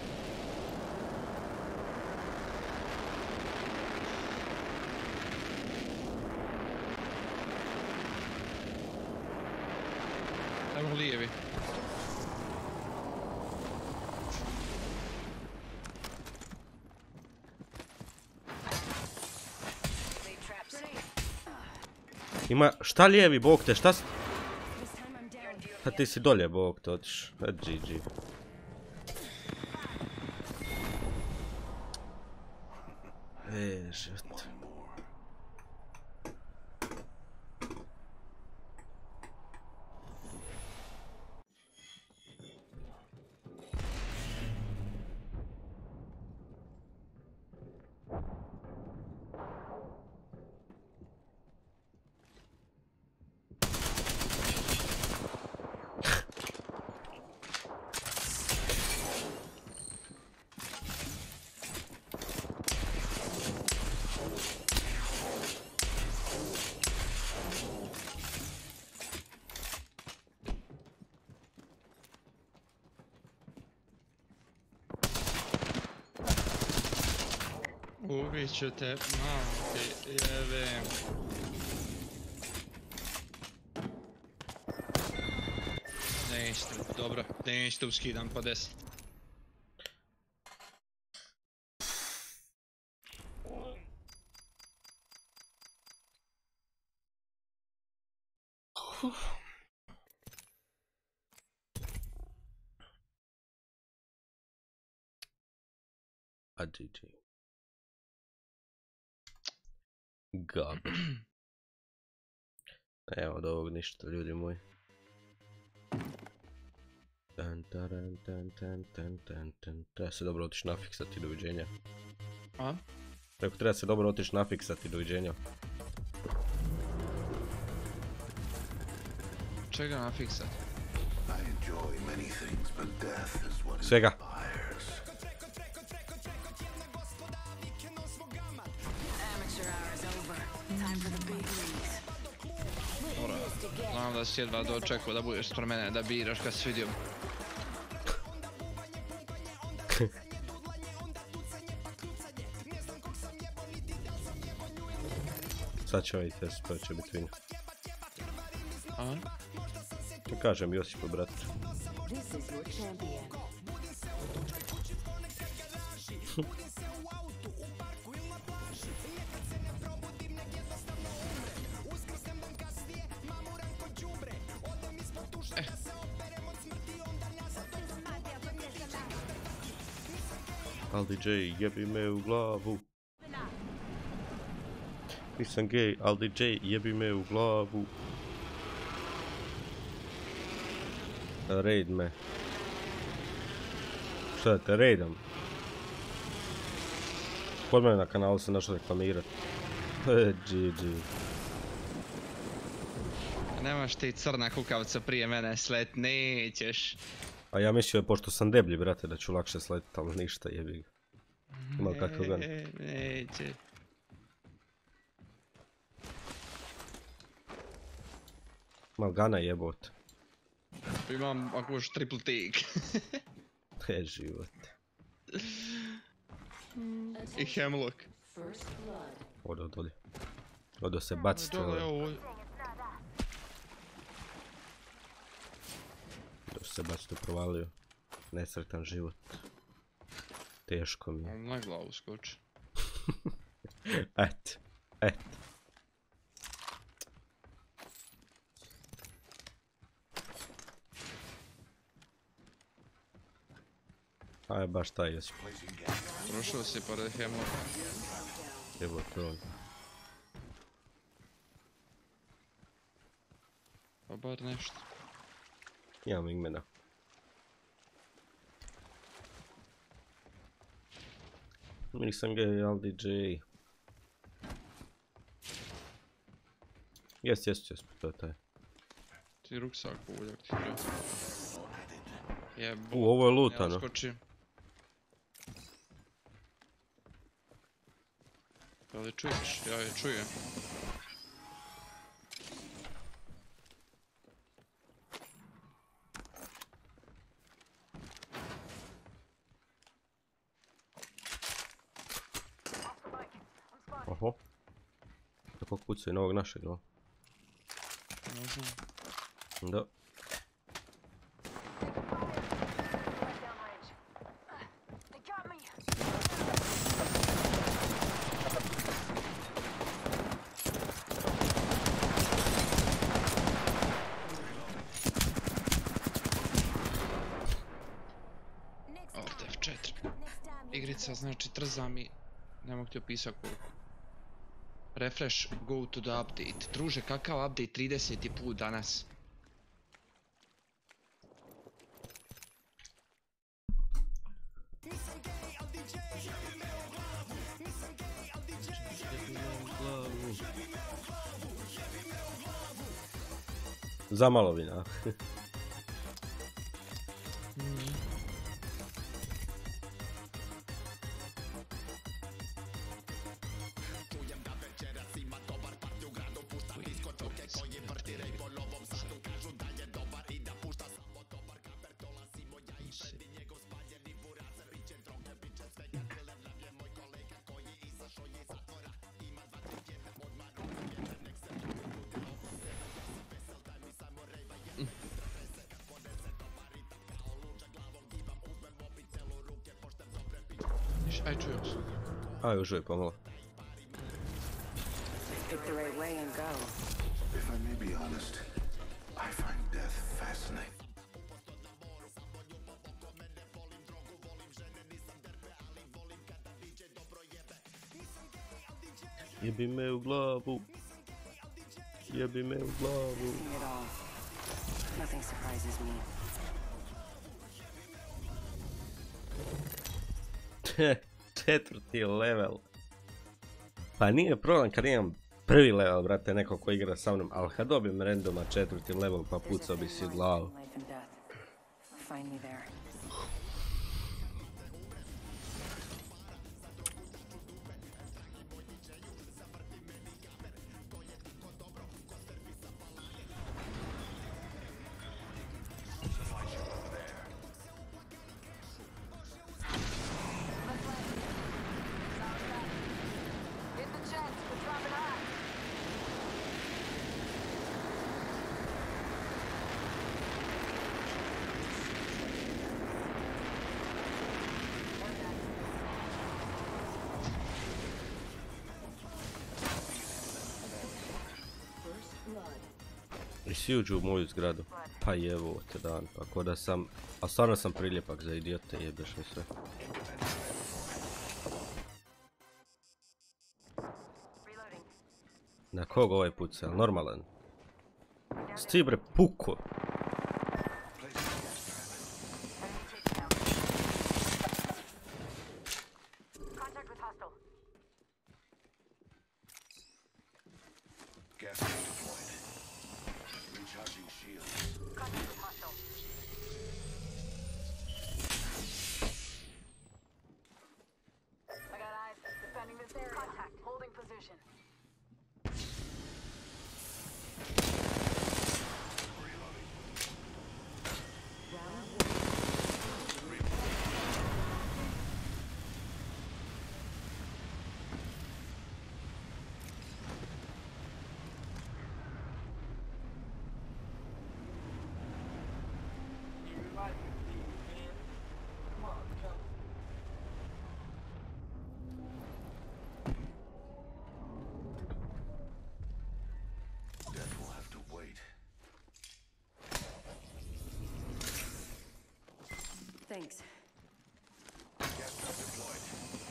Speaker 7: Ajmo lijevi.
Speaker 4: They traps.
Speaker 1: Ima, šta lijevi, bog te, šta si...
Speaker 2: This time I'm down.
Speaker 1: Pa ti si dolje, bog te, otiš. E, G G. E, život.
Speaker 7: Ubit ću te, mam ti jebem. Nećete, dobro, nećete uskidam po deset.
Speaker 1: A G G. Garbage. Evo od ovog ništa, ljudi moji. Tan, taran, tan, tan, tan, tan, tan. Treba se dobro otići nafiksati, doviđenja.
Speaker 7: A?
Speaker 1: Rekao, treba se dobro otići nafiksati, doviđenja.
Speaker 7: Čega nafiksat?
Speaker 6: I enjoy many things, but death is what
Speaker 1: Svega.
Speaker 6: inspires.
Speaker 2: Amateur hour is over. Time for the big leagues.
Speaker 7: Mora, znam da si jedva dočekao da budeš spred mene, da biraš kad si vidio.
Speaker 1: Sad će ovaj test, pa će biti vina.
Speaker 7: A?
Speaker 1: To kažem Josipu, brat.
Speaker 2: This is your champion.
Speaker 1: Aldi J, jebi me u glavu. Nisam gej, Aldi J, jebi me u glavu. Raid me. Šta te raidam? Kod mene na kanalu se našao reklamirat. G G.
Speaker 7: Nemaš ti crna kukavca prije mene slet, nećeš.
Speaker 1: A ja mislio, pošto sam deblji, brate, da ću lakše sletiti, ali ništa, jebi ga. Ima kakav gan.
Speaker 7: Ne, neće.
Speaker 1: Mal gana jebot.
Speaker 7: Imam, ako još triple tik.
Speaker 1: E, život.
Speaker 7: I hemlock.
Speaker 2: First blood.
Speaker 1: Odo dolje. Odo se baciti.
Speaker 7: Dole ovo.
Speaker 1: Odo se baciti, provalio. Nesretan život. Teško mi je.
Speaker 7: Na glavu skoči.
Speaker 1: Et. Et. Aj, baš taj jesmo.
Speaker 7: Prošao si pored hemlocka.
Speaker 1: Evo to.
Speaker 7: Pa bar nešto.
Speaker 1: Imam imena. Nisam gej, Aldi J. Jest, jest, jest, to je taj.
Speaker 7: Ti ruksak uljak ti treba. Jebo.
Speaker 1: U, ovo je lutano.
Speaker 7: Ja skočim. Da li čuješ? Ja je čujem.
Speaker 1: Oho. Tako kucaju na ovog našeg, no?
Speaker 7: Ne znam.
Speaker 1: Da.
Speaker 4: They got me.
Speaker 7: Alt F četiri. Igrica znači trza mi. Ne mogu ti opisati koliko. Refresh, go to the update. Druže, kakav update trideseti put danas?
Speaker 1: Zamalo vina.
Speaker 7: aj čujem se.
Speaker 1: Aj, uživaj pomalo.
Speaker 2: Pick the right way and go.
Speaker 6: If I may be honest, I find death fascinating.
Speaker 1: Jebi me u glavu. Jebi me u glavu.
Speaker 2: Seeing it all. Nothing surprises me.
Speaker 1: Četvrti level. Pa nije problem kad imam prvi level, brate, neko ko igra sa mnom, ali kad dobijem randoma četvrti level pa pucao bi si u glavu.
Speaker 2: Life and death. Find me there.
Speaker 4: Hit the jets, we're dropping high.
Speaker 1: I svi uđu u moju zgradu. Pa jevo te dan, pa ko da sam... A stvarno sam priljepak za idiote, jebeš mi sve.
Speaker 4: Reloading.
Speaker 1: Na koga ovaj puca, jel normalan? Sti bre, puko!
Speaker 4: Contact with hostile.
Speaker 6: Gas mask deployed. Recharging shields.
Speaker 4: Contact with hostile. I got eyes. Defending this area. Contact. Holding position.
Speaker 6: Death will have to wait.
Speaker 2: Thanks.
Speaker 6: Gas trap deployed.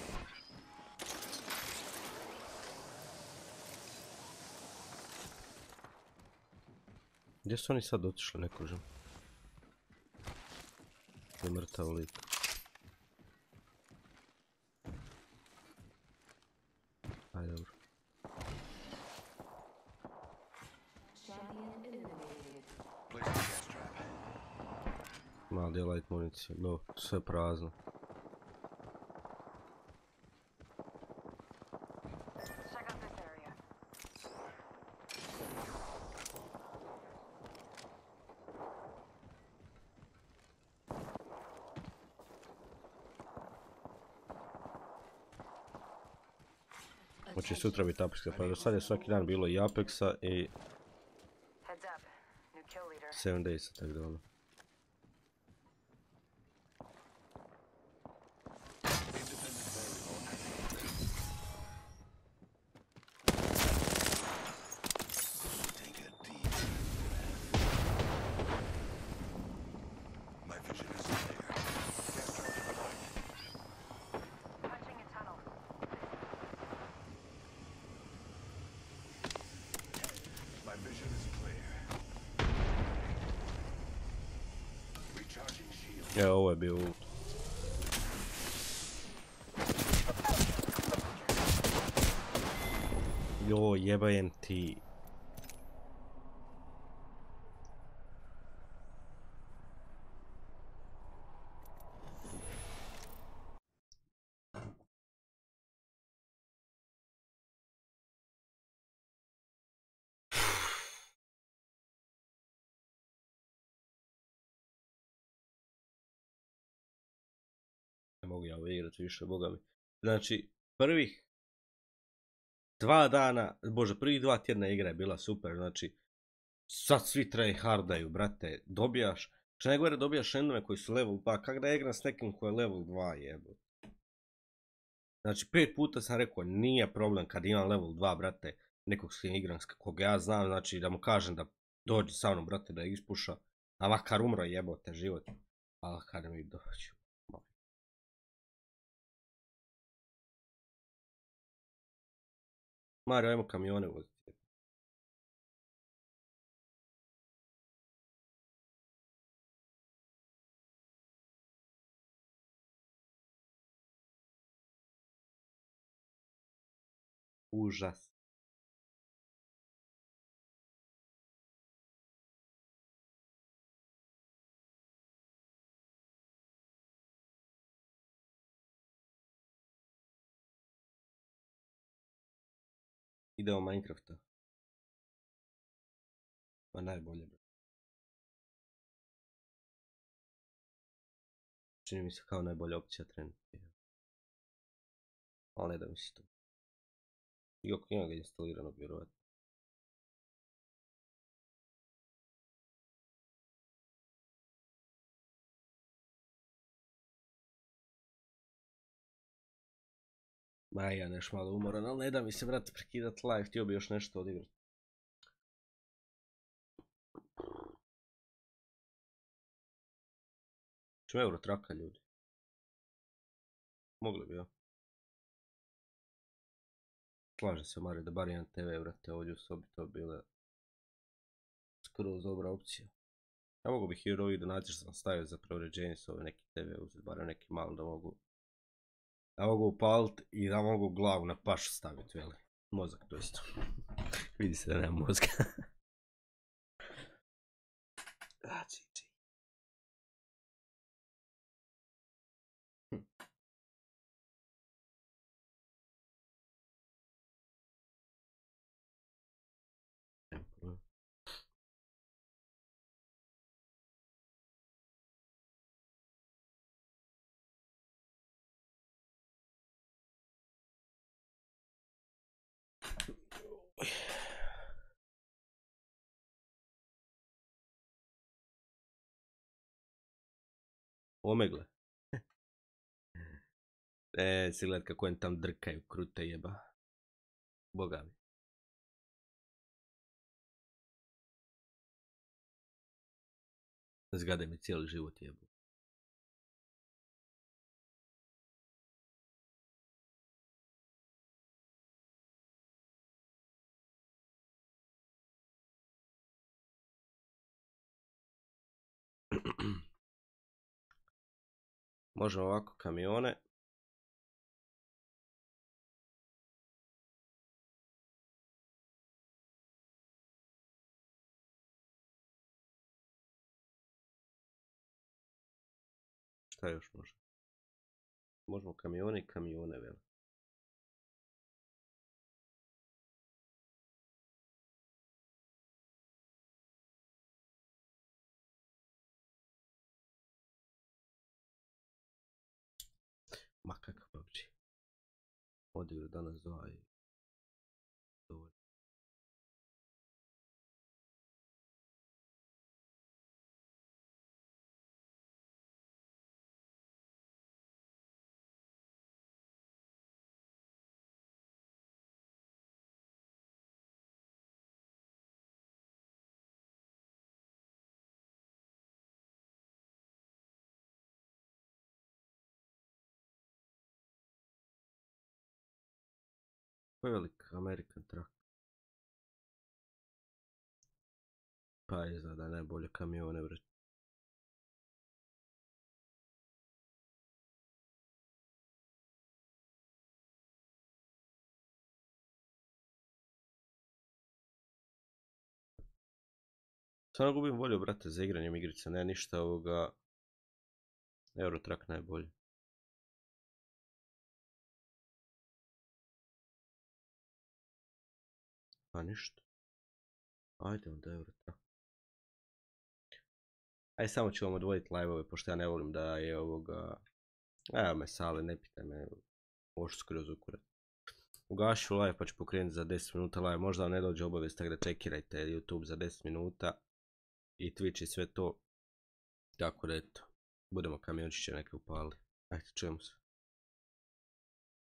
Speaker 1: Gdje su oni sad otišli, ne kužim? Je mrtav lik. Aj, dobro.
Speaker 6: Placing gas trap.
Speaker 1: Mali je light municija, no, sve prazno.
Speaker 4: Check out this area.
Speaker 1: Znači sutra biti Apexa, pa do sad je svaki dan bilo i Apexa i
Speaker 4: Heads up. New kill leader.
Speaker 1: sedam days, tako da ono.
Speaker 6: Take a deep breath. My vision is clear. Gas trap deployed.
Speaker 4: Punching a tunnel.
Speaker 6: My vision is clear. Recharging shield.
Speaker 1: Evo, ovo je bio ult. Jo, jebajem ti. Ne mogu ja ovo igrati više, boga mi. Znači, prvih dva dana, bože, prvih dva tjedna igra je bila super, znači, sad svi tryhardaju, brate, dobijaš, što najgore dobijaš endove koji su level dva, kak da igram s nekim koji je level dva, jebote. Znači, pet puta sam rekao, nije problem kad imam level dva, brate, nekog s kim igram, koga ja znam, znači da mu kažem da dođe sa mnom, brate, da ispuša, a makar umro jebote život, ali kada mi dođu. Mario, ajmo kamione voziti. Užas. Idemo Minecrafta. Ma najbolje, bro. Čini mi se kao najbolja opcija trenutno. Ali ne da mi se to. Iako imam ga instaliranog, vjerovatno. Ma ja neš malo umoran, ali ne da mi se, brate, prekidat live, htio bi još nešto odigrati. Ču euro traka, ljudi. Mogli bi, ja. Slažem se, Mario, da bar jedan te ve, brate, ovdje u sobi, to bi bila skroz dobra opcija. Ja mogu bih i ovi donacije što sam stavio za preuređenje s ove neki te ve uzeti, bar neki malo da mogu da mogu upalit i da mogu glavu na pašu staviti, veli. Mozak, to isto. Vidi se da nema mozga. A, či, či. Hm. Omegle. E, si gled kako oni tam drkaju, krute jeba. Boga mi. Zgade mi cijeli život jebu. Možemo ovako kamione. Šta još može? Možemo kamione i kamione, vel. Ma kakav P U B G. Odigrao danas dva i dovoljno. Velik American truck. Pa izgleda najbolje kamione, bre. Samo gubim volju, brate, za igranjem igrice, ne ništa ovoga. Eurotrack najbolje. Pa ništa. Ajde onda Eurotrack. Aj samo ću vam odvojiti live-ove, pošto ja ne volim da je ovoga... Evo me sale, ne pitaj me, možu skroz ukurat. Ugašu live pa ću pokrenuti za deset minuta live, možda vam ne dođe obavijest, tako da čekirajte YouTube za deset minuta. I Twitch i sve to. Tako da eto, budemo kamiončiće neke upali. Ajde, čujemo se.